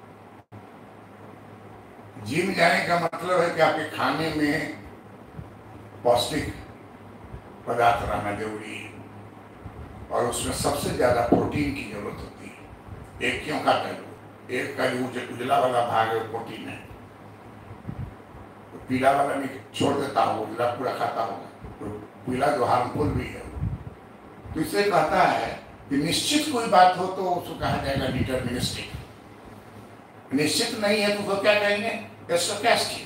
जिम जाने का मतलब है कि आपके खाने में पौष्टिक पदार्थ रहना जरूरी है, और उसमें सबसे ज्यादा प्रोटीन की जरूरत होती है। एक क्यों खाता है, एक का जो उजला वाला भाग है प्रोटीन है, तो पीला वाला नहीं छोड़ देता हो, उजला पूरा खाता होगा, तो पीला जो हार्मफुल भी है। तो इससे कहता है कि निश्चित कोई बात हो तो उसको कहा जाएगा डिटर्मिनिस्टिक, निश्चित नहीं है तो उसको क्या कहेंगे, स्टोकैस्टिक।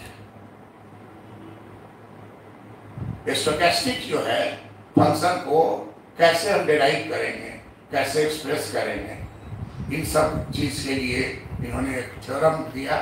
स्टोकैस्टिक जो है फंक्शन को कैसे हम डिराइव करेंगे, कैसे एक्सप्रेस करेंगे, इन सब चीज के लिए इन्होंने एक थ्योरम दिया,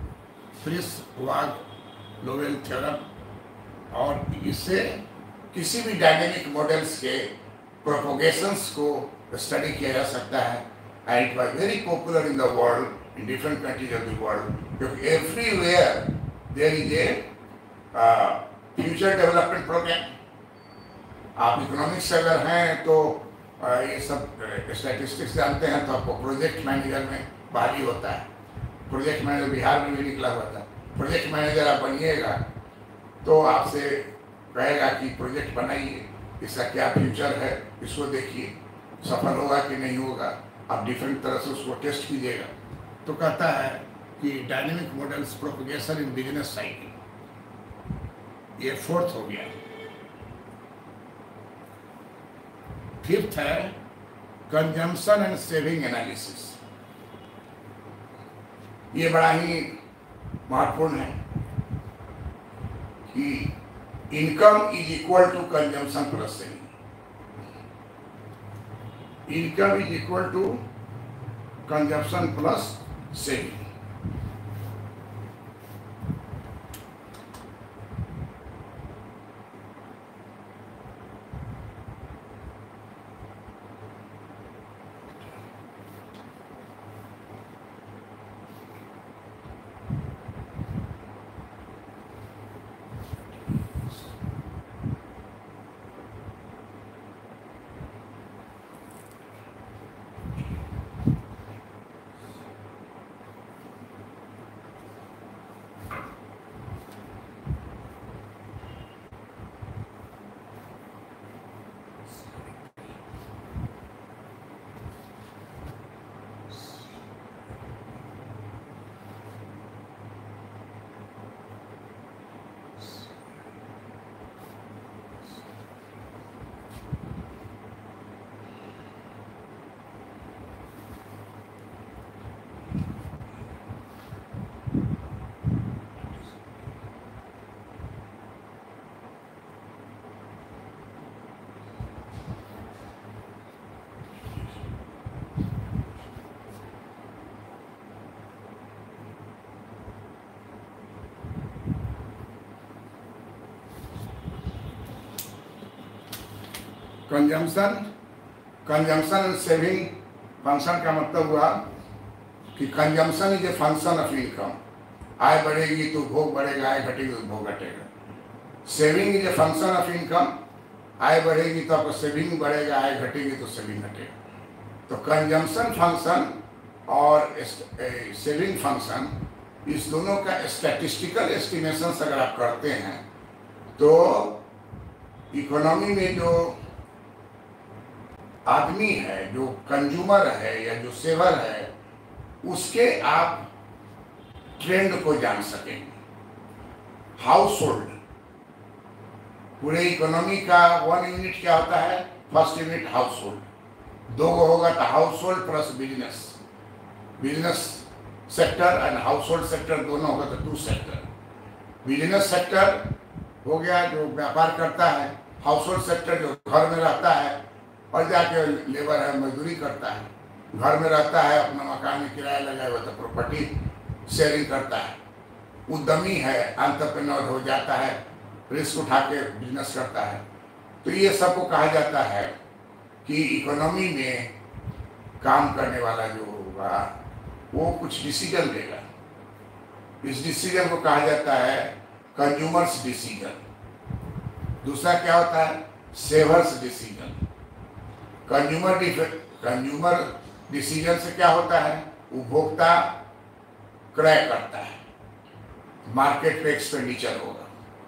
फ्रिस-वाग-लोवेल थ्योरम, और इससे किसी भी डायनेमिक मॉडल्स के प्रोपोगेशंस को स्टडी किया जा सकता है। And it was very popular in the world, in different countries of the world, क्योंकि everywhere there is a future development program. आप इकोनॉमिक्स से अगर हैं तो ये सब स्टैटिस्टिक्स जानते हैं, तो आपको प्रोजेक्ट मैनेजर में बहाली होता है। प्रोजेक्ट मैनेजर बिहार में भी निकला हुआ था। प्रोजेक्ट मैनेजर आप बनिएगा तो आपसे कहेगा कि प्रोजेक्ट बनाइए, इसका क्या फ्यूचर है, इसको देखिए, सफल होगा कि नहीं होगा, आप डिफरेंट तरह से उसको टेस्ट कीजिएगा। तो कहता है कि dynamic models propagation in business cycle, ये फोर्थ हो गया। फिफ्थ है कंजम्पशन एंड सेविंग एनालिसिस। ये बड़ा ही महत्वपूर्ण है कि income is equal to consumption plus saving. Income is equal to consumption plus saving. Consumption and saving function का मतलब हुआ कि consumption is a function of income. आय बढ़ेगी तो भोग बढ़ेगा, आय घटेगी तो भोग घटेगा। Saving is a function of income, आय बढ़ेगी तो आपका सेविंग बढ़ेगा, आय घटेगी तो सेविंग घटेगा। तो कंजम्पशन फंक्शन और सेविंग फंक्शन, इस दोनों का स्टैटिस्टिकल एस्टिमेशन अगर आप करते हैं तो इकोनॉमी में जो आदमी है, जो कंज्यूमर है या जो सेवर है, उसके आप ट्रेंड को जान सकेंगे। हाउस होल्ड, पूरे इकोनॉमी का 1 यूनिट क्या होता है, फर्स्ट यूनिट हाउस होल्ड। 2 होगा तो household plus business, business sector and household sector दोनों होगा तो 2 सेक्टर। बिजनेस सेक्टर हो गया जो व्यापार करता है, हाउस होल्ड सेक्टर जो घर में रहता है और जाके लेबर है, मजदूरी करता है, घर में रहता है, अपना मकान में किराया लगाया हुआ तो प्रॉपर्टी शेयरिंग करता है, उद्यमी है, एंटरप्रेन्योर हो जाता है, रिस्क उठा के बिजनेस करता है। तो ये सबको कहा जाता है कि इकोनॉमी में काम करने वाला जो होगा वो कुछ डिसीजन लेगा। इस डिसीजन को कहा जाता है कंज्यूमर्स डिसीजन। दूसरा क्या होता है? सेवर्स डिसीजन। कंज्यूमर डिसीजन से क्या होता है? उपभोक्ता क्रय करता है, मार्केट पे एक्सपेंडिचर होगा।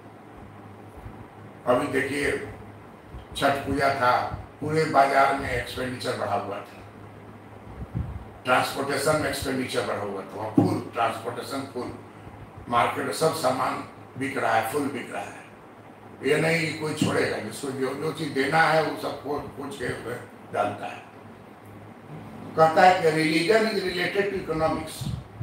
अभी देखिए छठ पूजा था, पूरे बाजार में एक्सपेंडिचर बढ़ा हुआ था, ट्रांसपोर्टेशन में एक्सपेंडिचर बढ़ा हुआ था, फुल ट्रांसपोर्टेशन, फुल मार्केट, सब सामान बिक रहा है, फुल बिक रहा है। ये नहीं कि कोई छोड़ेगा, जिसको जो चीज देना है वो सब खोज के डालता है। कहता है कि religion is related to economics.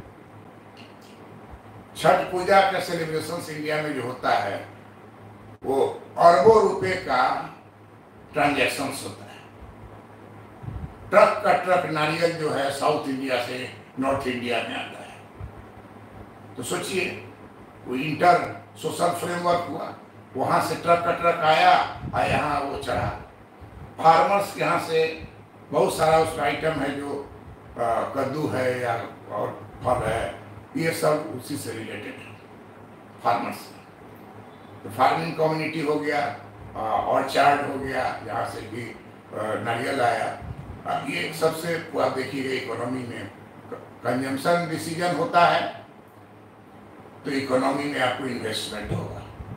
Chhath Puja का सेलिब्रेशन इंडिया में जो होता है वो अरबों रुपए का ट्रांजैक्शन होता है। ट्रक का ट्रक नारियल जो है साउथ इंडिया से नॉर्थ इंडिया में आता है। तो सोचिए वो इंटर सोशल फ्रेमवर्क हुआ, वहां से ट्रक का ट्रक आया और यहाँ वो चढ़ा। फार्मर्स के यहाँ से बहुत सारा उसका आइटम है जो कद्दू है या और फल है, ये सब उसी से रिलेटेड है, फार्मर्स से। तो फार्मिंग कम्युनिटी हो गया, ऑर्चार्ड हो गया, यहाँ से भी नारियल आया। ये सबसे आप देखिए इकोनॉमी में कंजम्पशन डिसीजन होता है तो इकोनॉमी में आपको इन्वेस्टमेंट होगा।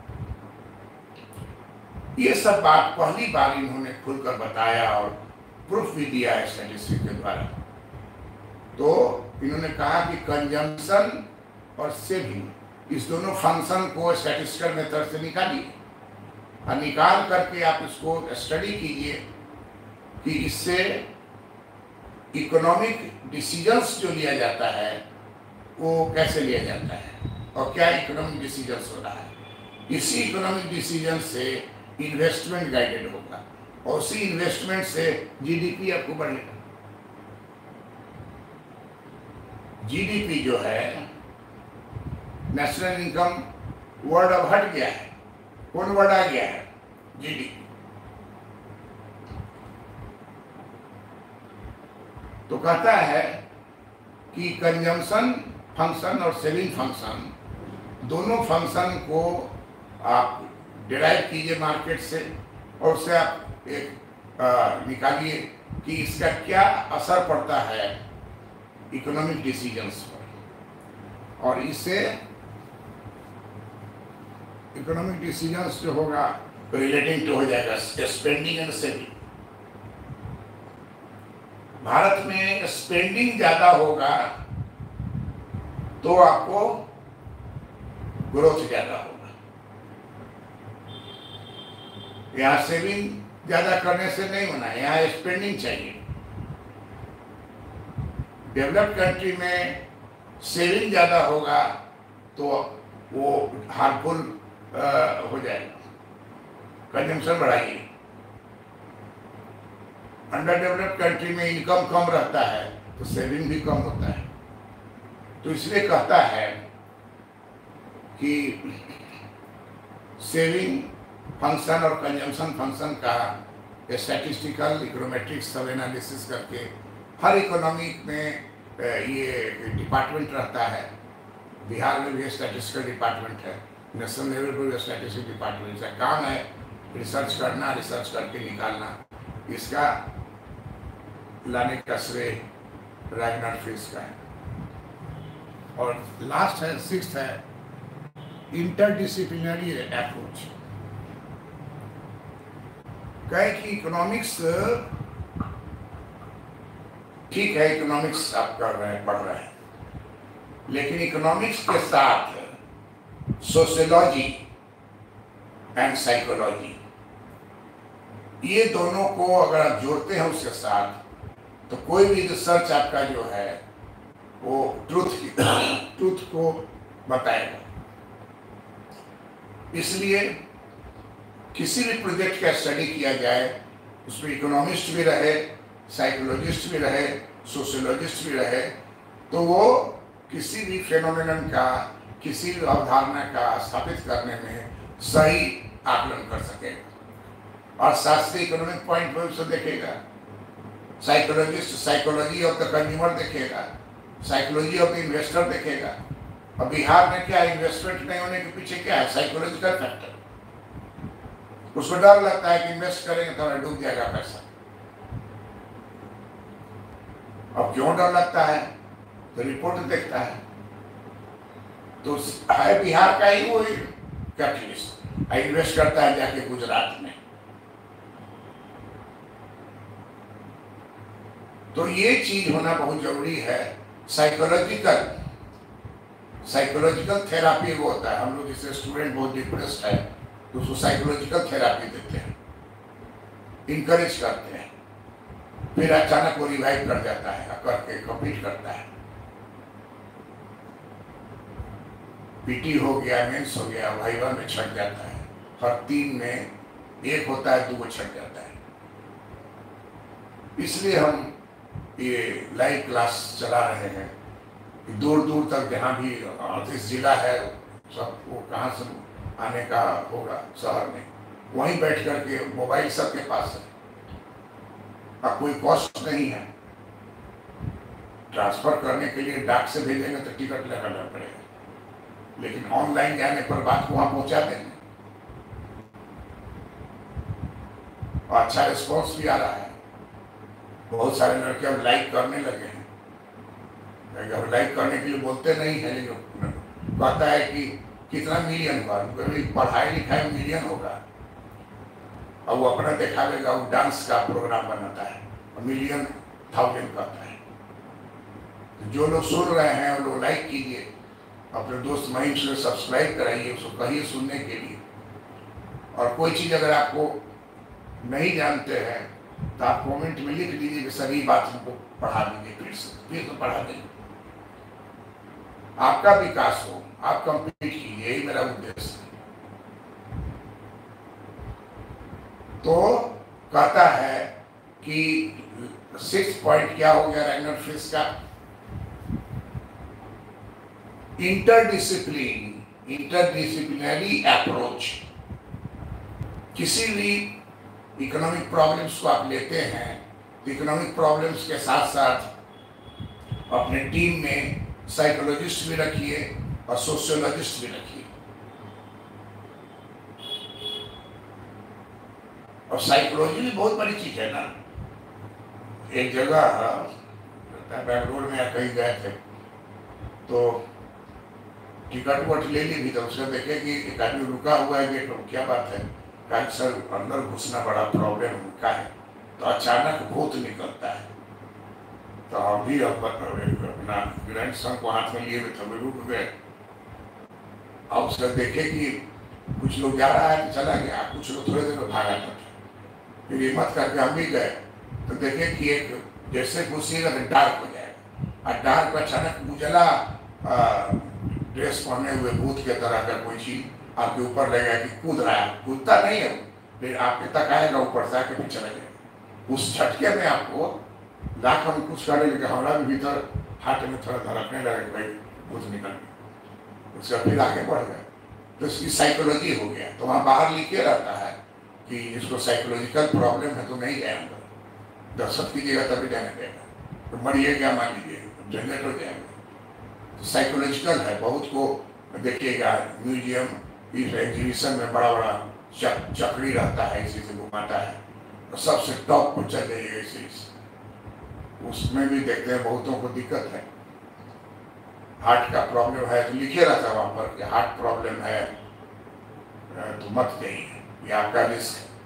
ये सब बात पहली बार इन्होंने खुलकर बताया और प्रूफ भी दिया है स्टैटिस्टिक्स के द्वारा। तो इन्होंने कहा कि कंजम्पशन और सेविंग, इस दोनों फंक्शन को स्टैटिस्टिकल मेथड से निकालिए और निकाल करके आप इसको स्टडी कीजिए कि इससे इकोनॉमिक डिसीजंस जो लिया जाता है वो कैसे लिया जाता है और क्या इकोनॉमिक डिसीजंस हो रहा है। इसी इकोनॉमिक डिसीजन से इन्वेस्टमेंट गाइडेड होगा और उसी इन्वेस्टमेंट से जीडीपी आपको बढ़ेगा। जीडीपी जो है नेशनल इनकम वर्ड अब हट गया है, कौन वर्ड आ गया है? जीडीपी। तो कहता है कि कंजम्पशन फंक्शन और सेविंग फंक्शन, दोनों फंक्शन को आप डिराइव कीजिए मार्केट से और उससे आप एक निकालिए कि इसका क्या असर पड़ता है इकोनॉमिक डिसीजंस पर। और इससे इकोनॉमिक डिसीजंस जो होगा रिलेटिंग टू हो जाएगा स्पेंडिंग एंड सेविंग। भारत में स्पेंडिंग ज्यादा होगा तो आपको ग्रोथ ज्यादा होगा। यहाँ सेविंग ज्यादा करने से नहीं होना है, यहाँ स्पेंडिंग चाहिए। डेवलप्ड कंट्री में सेविंग ज्यादा होगा तो वो हार्मफुल हो जाएगा, कंजम्पशन बढ़ाइए। अंडर डेवलप्ड कंट्री में इनकम कम रहता है तो सेविंग भी कम होता है। तो इसलिए कहता है कि सेविंग फंक्शन और कंजम्पशन फंक्शन का स्टैटिस्टिकल इकोनोमेट्रिक सब एनालिसिस करके हर इकोनॉमी में ये डिपार्टमेंट रहता है। बिहार में भी स्टैटिस्टिकल डिपार्टमेंट है, नेशनल लेवल पर भी स्टैटिस्टिकल डिपार्टमेंट का काम है रिसर्च करना, रिसर्च करके निकालना। इसका लाने का श्रेय रैगनार्ड फिश का है। और लास्ट है, सिक्स्थ है इंटरडिसिप्लिनरी अप्रोच। कहे कि इकोनॉमिक्स ठीक है, इकोनॉमिक्स आप कर रहे हैं, पढ़ रहे हैं, लेकिन इकोनॉमिक्स के साथ सोशियोलॉजी एंड साइकोलॉजी, ये दोनों को अगर आप जोड़ते हैं उसके साथ तो कोई भी रिसर्च आपका जो है वो ट्रूथ को बताएगा। इसलिए किसी भी प्रोजेक्ट का स्टडी किया जाए उसमें इकोनॉमिस्ट भी रहे, साइकोलॉजिस्ट भी रहे, सोशियोलॉजिस्ट भी रहे, तो वो किसी भी फेनोमेनन का, किसी भी अवधारणा का स्थापित करने में सही आकलन कर सकेगा। और शास्त्रीय इकोनॉमिक पॉइंट पर उसे देखेगा, psychologist psychology of the consumer देखेगा, साइकोलॉजी ऑफ द इन्वेस्टर देखेगा। और बिहार में क्या इन्वेस्टमेंट नहीं होने के पीछे क्या है? Psychological factor. उसको डर लगता है कि इन्वेस्ट करेंगे तो हमें डूब जाएगा पैसा। अब क्यों डर लगता है? तो रिपोर्ट देखता है तो है बिहार का ही वो कैपिटलिस्ट इन्वेस्ट करता है जाके गुजरात में। तो ये चीज होना बहुत जरूरी है। साइकोलॉजिकल थेरापी वो होता है। हम लोग जैसे स्टूडेंट बहुत डिप्रेस्ड है तो उसको साइकोलॉजिकल थेरापी देते हैं, इनकरेज करते हैं, फिर अचानक वो रिवाइव कर जाता है, करके कंप्लीट करता है। पीटी हो गया, मेंस हो गया, वाइवा में छट जाता है, हर 3 में 1 होता है, 2 छट जाता है। इसलिए हम ये लाइव क्लास चला रहे हैं। दूर दूर तक जहाँ भी 38 जिला है सब, वो कहाँ से आने का होगा शहर में, वहीं बैठ करके मोबाइल सबके पास है। अब कोई कॉस्ट नहीं है। ट्रांसफर करने के लिए डाक से भेजेंगे तो टिकट लगाना पड़ेगा, लेकिन ऑनलाइन जाने पर बात को वहां पहुंचा देंगे। और अच्छा रिस्पॉन्स भी आ रहा है। बहुत सारे लड़के अब लाइक करने लगे हैं। अब लाइक करने के लिए बोलते नहीं है, लेकिन कहता है कि कितना मिलियन हुआ, पढ़ाई लिखाई मिलियन होगा। अब वो अपना दिखावेगा, वो डांस का प्रोग्राम बनाता है और मिलियन 1000 कहता है। तो जो लोग सुन रहे हैं वो लोग लाइक कीजिए, अपने दोस्त महिम से सब्सक्राइब कराइए, उसको कहिए सुनने के लिए। और कोई चीज़ अगर आपको नहीं जानते हैं तो आप कमेंट में लिख दीजिए कि सभी बात हमको पढ़ा दीजिए, फिर तो पढ़ा देंगे। आपका विकास हो, आप कंप्लीट कीजिए, यही मेरा उद्देश्य है। तो कहता है कि 6th पॉइंट क्या हो गया रैगनर फ्रिश का? Interdisciplinary approach. किसी भी इकोनॉमिक प्रॉब्लम्स को आप लेते हैं तो इकोनॉमिक प्रॉब्लम्स के साथ साथ अपने टीम में साइकोलॉजिस्ट भी रखिए और सोशियोलॉजिस्ट भी रखिए। और साइकोलॉजी भी बहुत बड़ी चीज है ना। एक जगह बेंगलोर में कहीं गए थे तो टिकट वट ले ली भी, तो उसने देखे कि एक आदमी रुका हुआ है गेट पर। क्या बात है? कहा सर अंदर घुसना बड़ा प्रॉब्लम का है। तो अचानक भूत निकलता है। तो हम भी अपना ग्रैंड सन को हाथ में लिए हुए थे, रुक गए। अब उसने देखे कि कुछ लोग जा रहा है तो चला गया, कुछ लोग थोड़े देर में भागा था। फिर हिम्मत करके हम भी गए तो देखे कि एक जैसे घुसेगा तो डार्क हो जाएगा, और डार्क में अचानक उजला ड्रेस पहने हुए भूत के तरह का कोई चीज आपके ऊपर लगेगा कि कूद रहा है। कूदता नहीं है, फिर आपके तक आएगा, ऊपर से आके पीछे लगेगा। उस झटके में आपको लाख हम कुछ करे, लेकिन हमारा भी भीतर हाथ में थोड़ा धड़कने लगे, भाई भूत निकल गया। उसका फिर आगे बढ़ गए तो इसकी साइकोलॉजी हो गया। तो वहाँ बाहर लिखे रहता है कि इसको साइकोलॉजिकल प्रॉब्लम है तो नहीं जाएंगे, दर्शक कीजिएगा तभी जाने देगा। तो मरिए क्या मान लीजिए, जनरेट हो जाएंगे। तो साइकोलॉजिकल है। बहुत को देखिएगा म्यूजियम इस एग्जीबिशन में बड़ा बड़ा चक्री रहता है, इसी से घुमाता है और सबसे टॉप पर चल जाइएगा इसी। उसमें भी देखते हैं बहुतों को दिक्कत है, हार्ट का प्रॉब्लम है तो लिखे रहता है वहाँ पर कि हार्ट प्रॉब्लम है तो मत जाइए, ये आपका रिस्क है।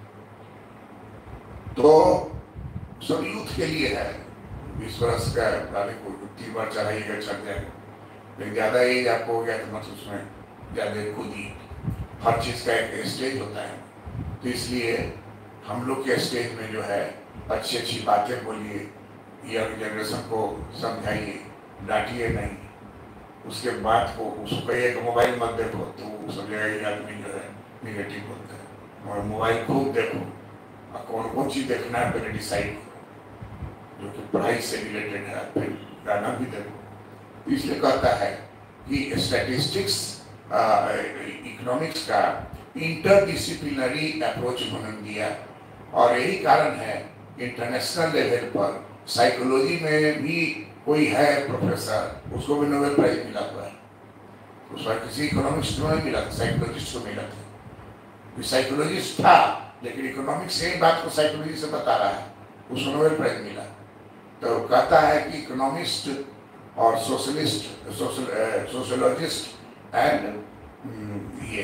तो सब यूथ के लिए है। 20 वर्ष का वाले को 3 बार चढ़ाइएगा, चढ़ जाएगा। लेकिन ज़्यादा एज आपको हो गया तो मत उसमें ज़्यादा कूदिए। हर चीज़ का एक स्टेज होता है। तो इसलिए हम लोग के स्टेज में जो है अच्छी अच्छी बातें बोलिए, यंग जनरेशन को समझाइए, डांटिए नहीं। उसके बाद को उसको कहिए कि मोबाइल मत देखो, तो समझेगा ये आदमी जो है निगेटिव होता है। और मोबाइल खूब देखो और कौन कौन चीज़ देखना है पहले डिसाइड करो, जो कि पढ़ाई से रिलेटेड है, फिर गाना भी देखो। इसलिए कहता है कि स्टैटिस्टिक्स इकोनॉमिक्स का इंटरडिसिप्लिनरी अप्रोच उन्होंने दिया, और यही कारण है इंटरनेशनल लेवल पर साइकोलॉजी में भी कोई है प्रोफेसर, उसको भी नोबेल प्राइज मिला हुआ है। उसका किसी इकोनॉमिक्स को नहीं मिला था, साइकोलॉजिस्ट को मिला था। साइकोलॉजिस्ट था लेकिन इकोनॉमिक्स से बात को साइकोलॉजी से बता रहा है, उसको नोबेल प्राइज मिला। तो कहता है कि इकोनॉमिस्ट और सोशलिस्ट, सोशोलॉजिस्ट एंड ये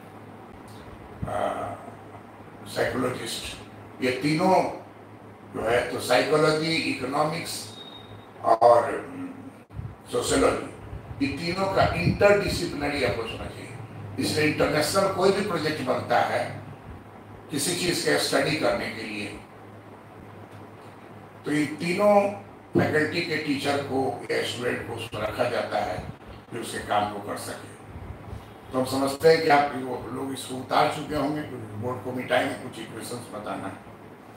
साइकोलॉजिस्ट, ये तीनों जो है, तो साइकोलॉजी, इकोनॉमिक्स और सोशोलॉजी, ये तीनों का इंटरडिसिप्लिनरी अप्रोच होना चाहिए। इसलिए इंटरनेशनल कोई भी प्रोजेक्ट बनता है किसी चीज का स्टडी करने के लिए, तो इन तीनों फैकल्टी के टीचर को या स्टूडेंट को उसमें रखा जाता है कि उसके काम को कर सके। तो हम समझते हैं कि आप लोग इसको उतार चुके होंगे, बोर्ड को मिटाएंगे, कुछ इक्वेशंस बताना है।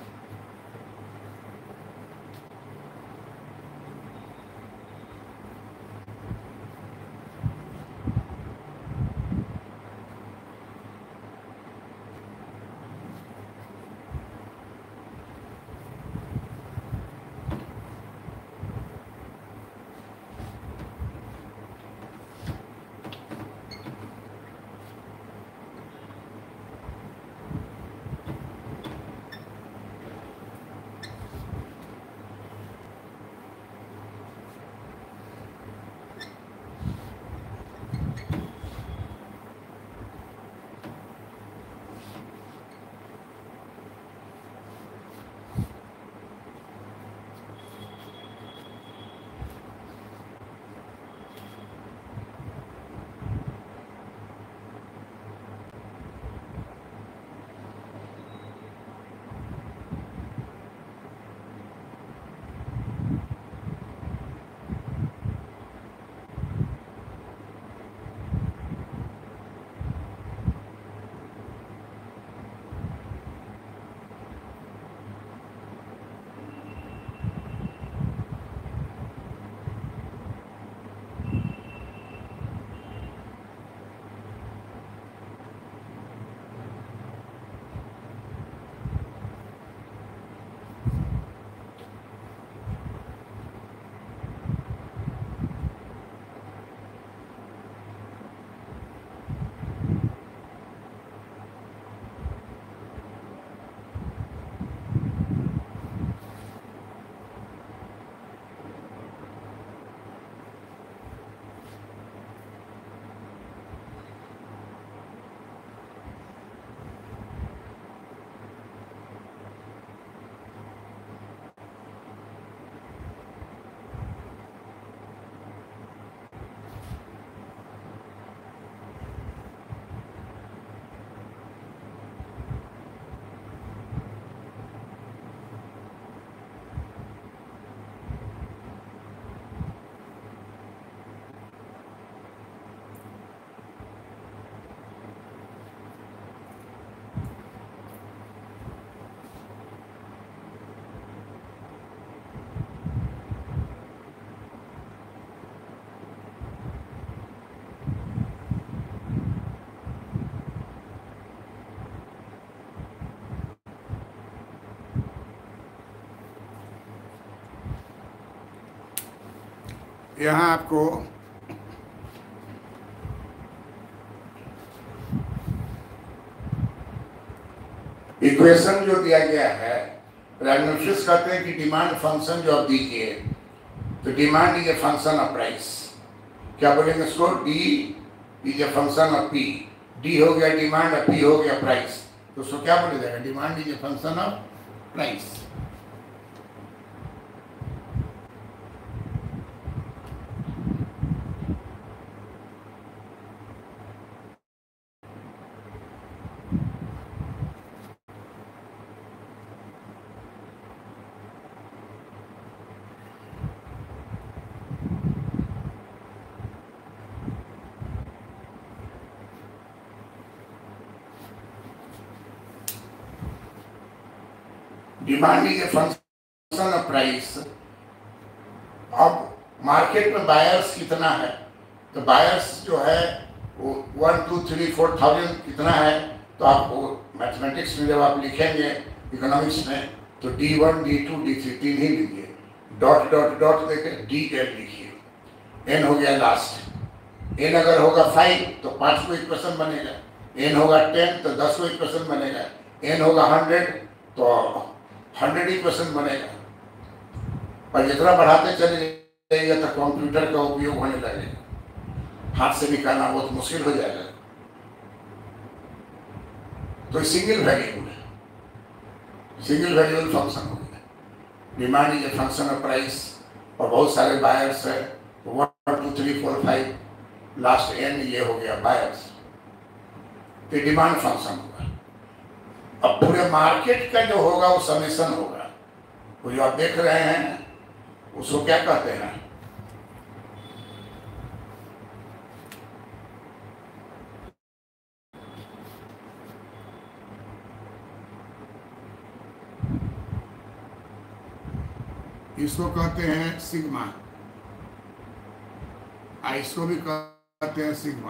यहाँ आपको इक्वेशन जो दिया गया है, रैग्नोल्ड्स कहते हैं कि डिमांड फंक्शन जो आप दीजिए, तो demand is a function of price. क्या बोलेंगे इसको? D is a function of P. D हो गया डिमांड और पी हो गया प्राइस, तो उसको क्या बोला जाएगा? Demand is a function of price. Demand is a function of price. अब मार्केट में बायर्स कितना है, तो बायर्स जो है वो 1 2 3 4,000 कितना है, तो आपको मैथमेटिक्स में जब आप लिखेंगे इकोनॉमिक्स में तो D1 D2 D3 तीन ही लिखिए, डॉट डॉट डॉट देके DL लिखिए, N हो गया लास्ट। N अगर होगा 5 तो 5 को इक्वेशन बनेगा, N होगा 10 तो 10 को इक्वेशन बनेगा, N होगा 100 तो 100 इक्वेशन बनेगा। पर जितना बढ़ाते चले जाइएगा तो कंप्यूटर का उपयोग होने लगेगा, हाथ से निकालना बहुत मुश्किल हो जाएगा। तो सिंगल वेरिएबल है, सिंगल वेरिएबल फंक्शन हो गया। Demand is a function of price और बहुत सारे बायर्स है, 1 2 3 4 5 लास्ट N ये हो गया बायर्स, तो डिमांड फंक्शन होगा। अब पूरे मार्केट का जो होगा वो समेशन होगा, वो जो आप देख रहे हैं उसको क्या कहते हैं, इसको कहते हैं सिग्मा, इसको भी कहते हैं सिग्मा।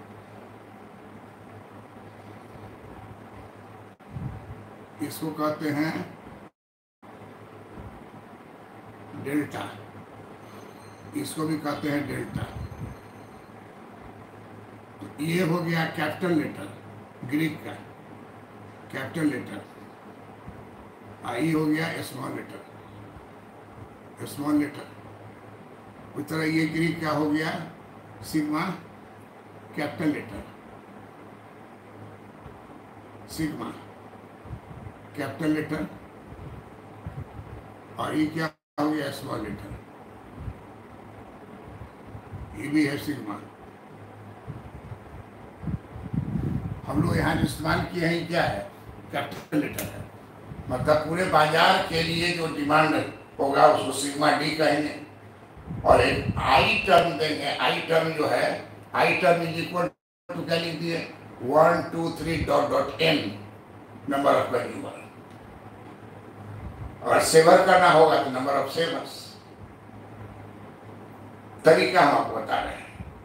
इसको कहते हैं डेल्टा, इसको भी कहते हैं डेल्टा। तो ये हो गया कैपिटल लेटर ग्रीक का, कैपिटल लेटर, आई हो गया स्मॉल लेटर, स्मॉल लेटर। उस तरह ये ग्रीक का हो गया sigma, capital letter, sigma capital letter, और ये क्या हो गया स्मॉल लेटर, ये भी है सिग्मा। हम लोग यहाँ इस्तेमाल किए हैं क्या है, कैपिटल लेटर है, मतलब पूरे बाजार के लिए जो डिमांड होगा उसको सिग्मा डी कहेंगे। और एक आई टर्म देंगे, आई टर्म जो है, I term is equal to क्या लिख दिए 1 2 3 dot dot n number of consumer. अगर सेवर करना होगा तो नंबर ऑफ सेवर्स। तरीका हम आपको बता रहे हैं।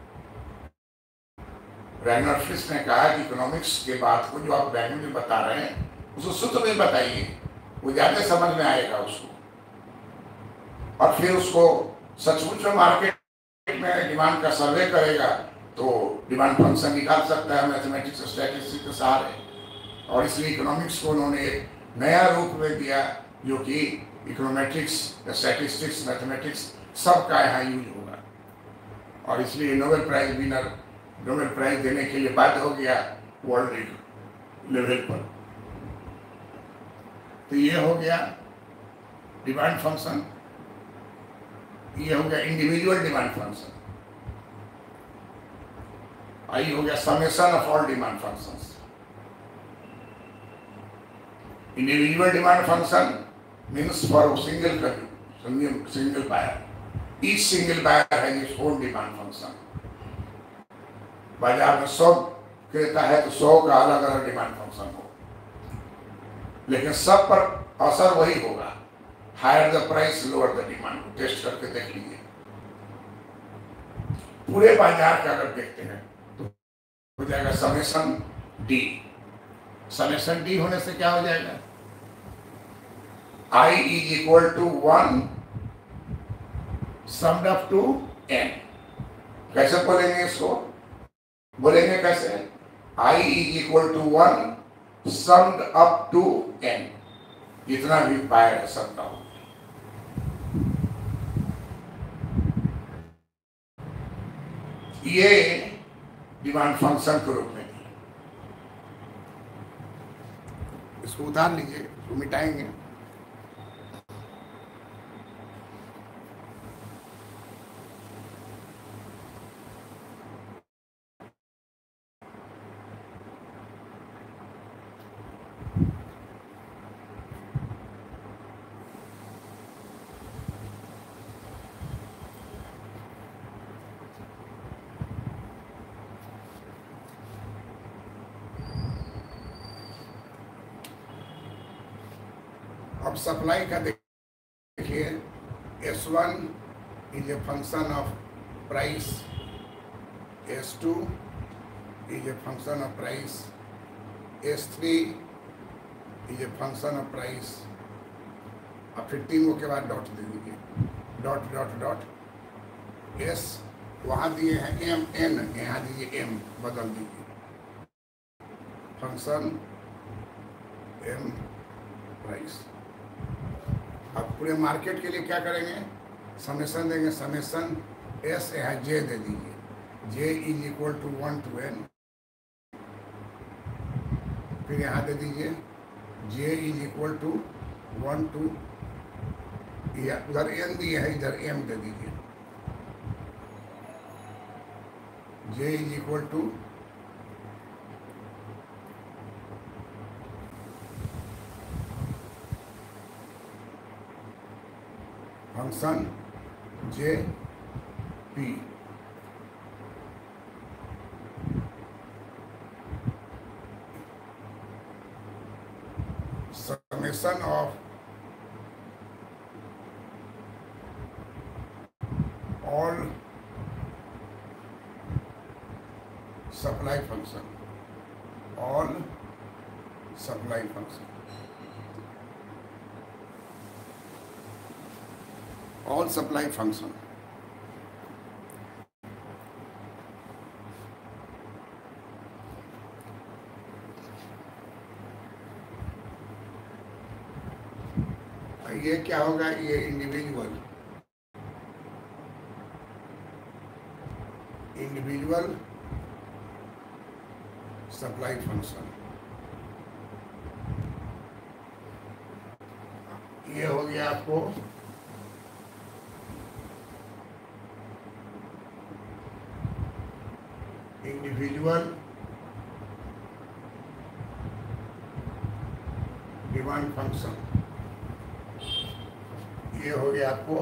रैगनर फिश ने कहा कि इकोनॉमिक्स के बात को जो आप रैगनर में बता रहे हैं उसको सूत्र में बताइए, वो ज्यादा समझ में आएगा उसको, और फिर उसको सचमुच में मार्केट में डिमांड का सर्वे करेगा तो डिमांड फंक्शन निकाल सकता है मैथमेटिक्स और स्टैटिस्टिक्स के सहारे। और इसलिए इकोनॉमिक्स को उन्होंने एक नया रूप में दिया जो कि इकोनोमेट्रिक्स, स्टैटिस्टिक्स, मैथमेटिक्स सबका यहाँ यूज होगा। और इसलिए Nobel prize winner Nobel prize देने के लिए बाध्य हो गया वर्ल्ड लेवल पर। तो ये हो गया डिमांड फंक्शन, ये हो गया इंडिविजुअल डिमांड फंक्शन, और ये हो गया summation of all demand functions. Individual demand function means for single buyer, each single buyer has its own demand function. बाजार में 100 क्रेता है तो 100 का अलग अलग डिमांड फंक्शन हो, लेकिन सब पर असर वही होगा, higher the price lower the demand. Test करके देख लीजिए, पूरे बाजार का अगर देखते हैं तो हो जाएगा समेशन डी। समेशन डी होने से क्या हो जाएगा, I is equal to 1 summed up to n। कैसे बोलेंगे इसको, बोलेंगे कैसे, I is equal to 1 summed up to n, जितना भी बायर है सबका हो। ये डिमांड फंक्शन के रूप में, इसको उतार लीजिए, इसको मिटाएंगे। अब सप्लाई का देखिए, S1 is a function of price, S2 is a function of price, S3 is a function of price। अब फिर तीनों के बाद डॉट दे दीजिए, डॉट डॉट डॉट। एस वहाँ दिए हैं एम एन, यहाँ दीजिए एम, बदल दीजिए फंक्शन एम प्राइस। अब पूरे मार्केट के लिए क्या करेंगे, समेसन देंगे, समेसन एस यहाँ जे दे दीजिए, J is equal to 1 to n, फिर यहाँ दे दीजिए J is equal to 1 to, उधर n दिए है, इधर m दे दीजिए, J is equal to function J P, summation of all supply function, all supply function, all supply function। ये क्या होगा, ये इंडिविजुअल सप्लाई फंक्शन, ये हो गया आपको इंडिविजुअल डिमांड फंक्शन, ये हो गया आपको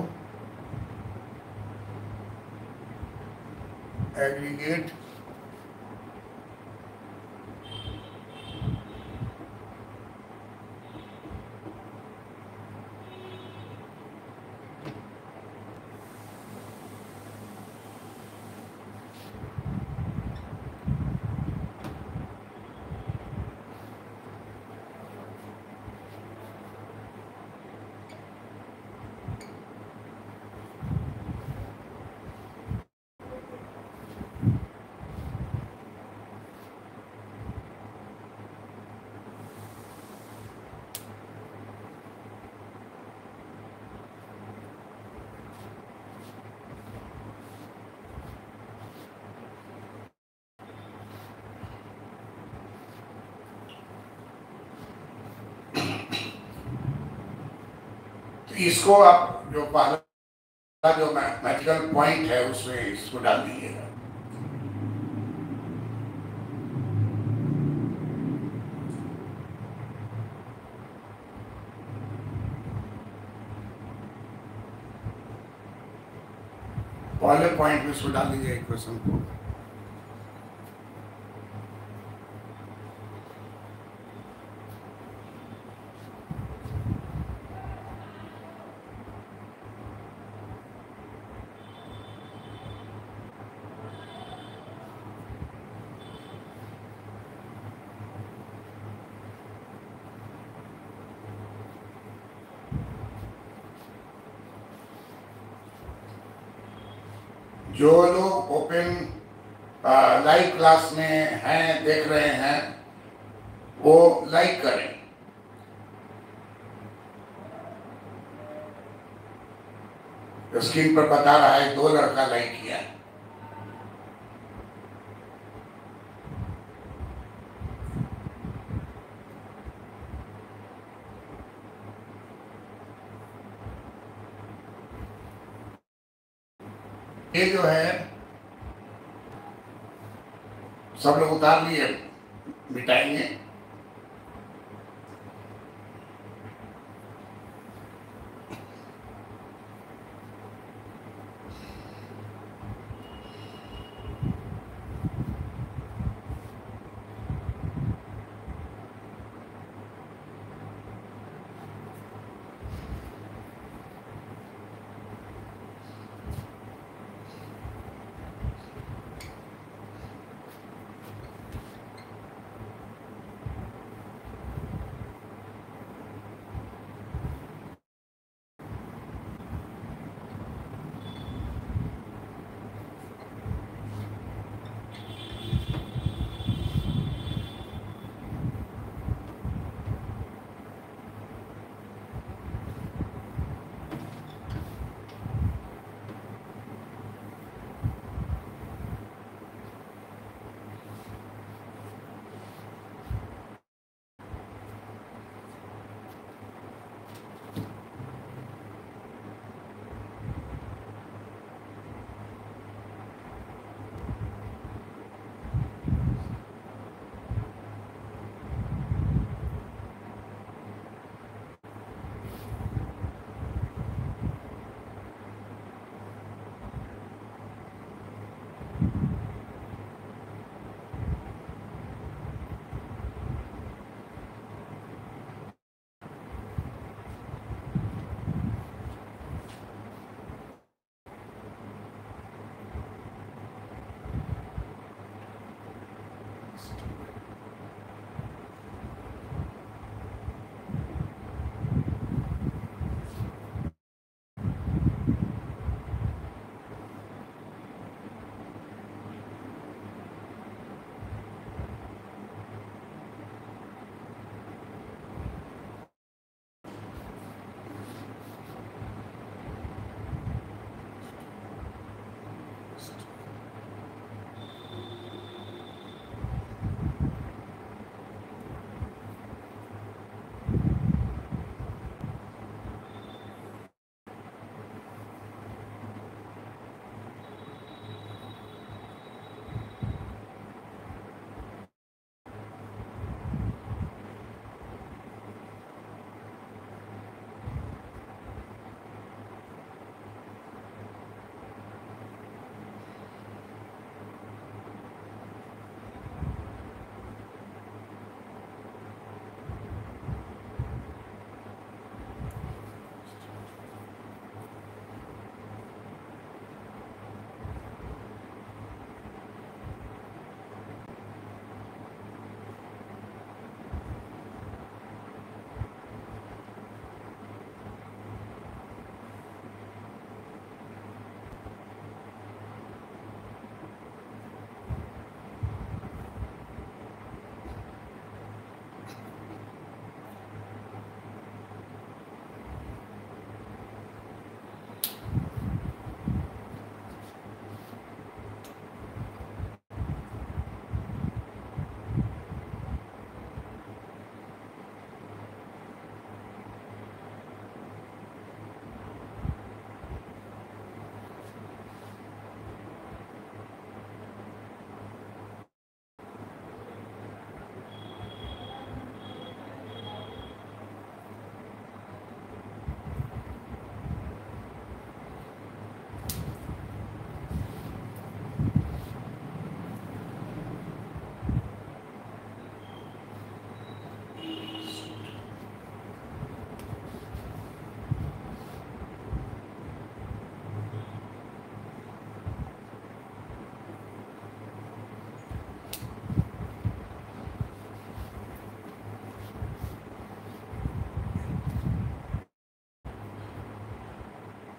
एग्रीगेट इसको आप जो पहला जो मैथमेटिकल पॉइंट है उसमें इसको डाल दीजिएगा। पहले पॉइंट में इसको डाल दीजिए इक्वेशन को। जो लोग ओपन लाइव क्लास में हैं, देख रहे हैं, वो लाइक करें। स्क्रीन पर बता रहा है 2 लड़का लाइक किया। ये जो है सब लोग उतार लिए, मिटाएंगे।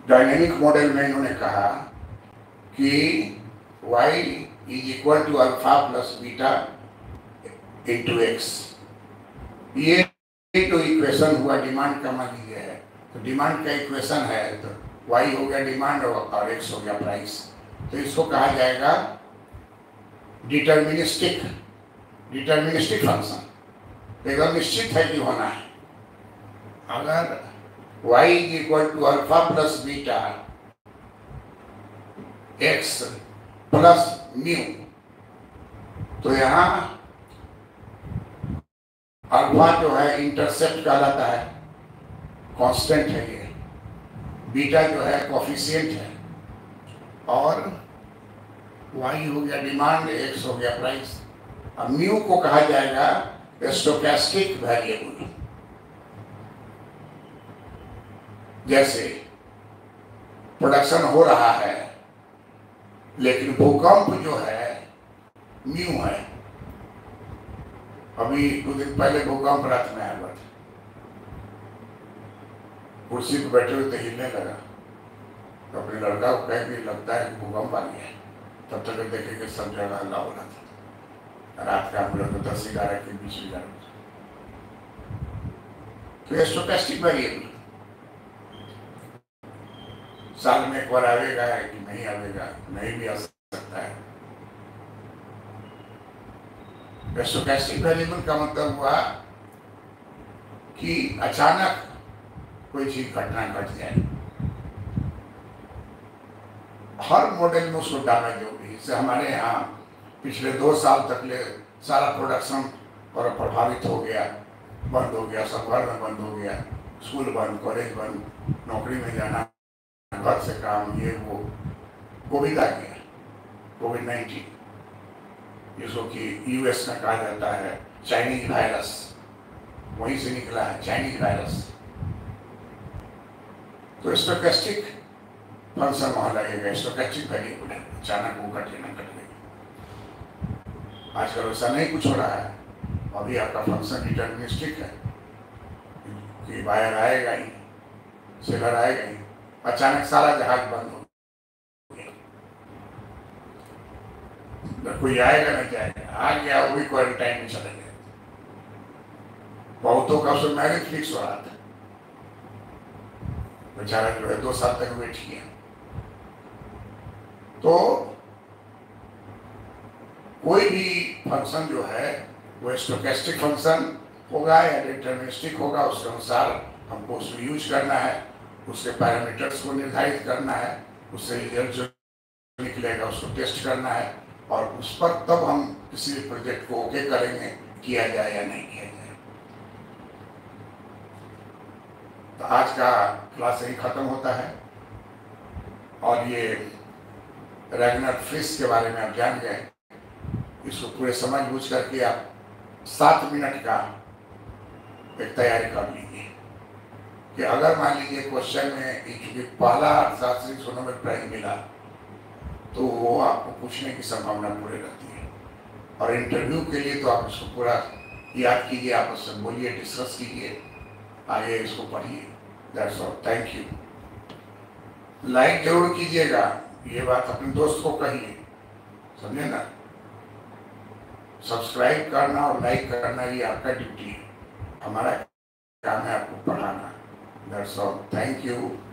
डायनेमिक मॉडल में इन्होंने कहा कि y is equal to alpha plus beta into एक्स। ये तो इक्वेशन हुआ डिमांड का, मान लीजिए है तो डिमांड का इक्वेशन है, तो y हो गया डिमांड और x हो गया प्राइस। तो इसको कहा जाएगा डिटर्मिनिस्टिक फंक्शन। एकदम निश्चित है कि होना है। अगर y is equal to alpha plus beta x plus mu, तो यहाँ अल्फा जो है इंटरसेप्ट कहलाता है, कांस्टेंट है ये, बीटा जो है कोफिशिएंट है, और y हो गया डिमांड, x हो गया प्राइस। अब म्यू को कहा जाएगा स्टोकेस्टिक वेरिएबल। जैसे प्रोडक्शन हो रहा है लेकिन भूकंप जो है म्यू है। अभी कुछ दिन पहले भूकंप रात में आया था, कुर्सी पर बैठे हुए तो हिलने लगा, तो अपने लड़का को कह के लगता है कि भूकंप आ गया। तब तक देखे कि सब जगह हल्ला हो रहा था। रात का हम लोग 10-11 के बीच में जाना। तो स्टोकेस्टिक वेरिएबल साल में एक बार आवेगा कि नहीं आवेगा, नहीं भी आ सकता है। स्टोकेस्टिक वेरिएबल का मतलब हुआ कि अचानक कोई चीज घटना घट जाए। हर मॉडल में उसको डैमेज होगी। इससे हमारे यहाँ पिछले 2 साल तक ले सारा प्रोडक्शन और प्रभावित हो गया, बंद हो गया, सब घर में बंद हो गया, स्कूल बंद, कॉलेज बंद, नौकरी में जाना, घर से काम, ये वो। कोविड आ गया, कोविड-19, जिसको कि यूएस में कहा जाता है चाइनीज वायरस, वहीं से निकला है चाइनीज वायरस। तो स्टोकेस्टिक फंक्शन वहां लगेगा, स्टोकेस्टिक वेरिएबल है, अचानक वो घटे ना घट गई। आजकल ऐसा नहीं कुछ हो रहा है। अभी आपका फंक्शन डिटर्मिनिस्टिक है कि बायर आएगा ही, सेलर आएगा ही, अचानक सारा जहाज बंद हो गया, कोई आएगा नहीं जाएगा, आ गया वो भी क्वारंटाइन में चले गए। बहुतों का उसमें मैरिज फिक्स हो रहा था, बेचारा जो है 2 साल तक वेट किया। तो कोई भी फंक्शन जो है वो स्टोकेस्टिक फंक्शन होगा या डिटर्मिनिस्टिक होगा, उसके अनुसार हमको उसको यूज करना है, उसके पैरामीटर्स को निर्धारित करना है, उससे रिजल्ट जो निकलेगा उसको टेस्ट करना है, और उस पर तब हम किसी प्रोजेक्ट को ओके करेंगे, किया जाए या नहीं किया जाए। तो आज का क्लास यही खत्म होता है। और ये रैगनर फ्रिस के बारे में आप जान गए। इसको पूरे समझ बूझ करके आप 7 मिनट का एक तैयारी कर लीजिए कि अगर मान लीजिए क्वेश्चन में क्योंकि पहला अर्थशास्त्री को नोबेल प्राइज मिला, तो वो आपको पूछने की संभावना पूरी रहती है। और इंटरव्यू के लिए तो आप इसको पूरा याद कीजिए, आप उससे बोलिए, डिस्कस कीजिए, आगे इसको पढ़िए। That's all, thank you. Like जरूर कीजिएगा, ये बात अपने दोस्त को कहिए, समझे ना। सब्सक्राइब करना और लाइक करना ये आपका ड्यूटी है, हमारा काम है आपको पढ़ाना। That's all, thank you.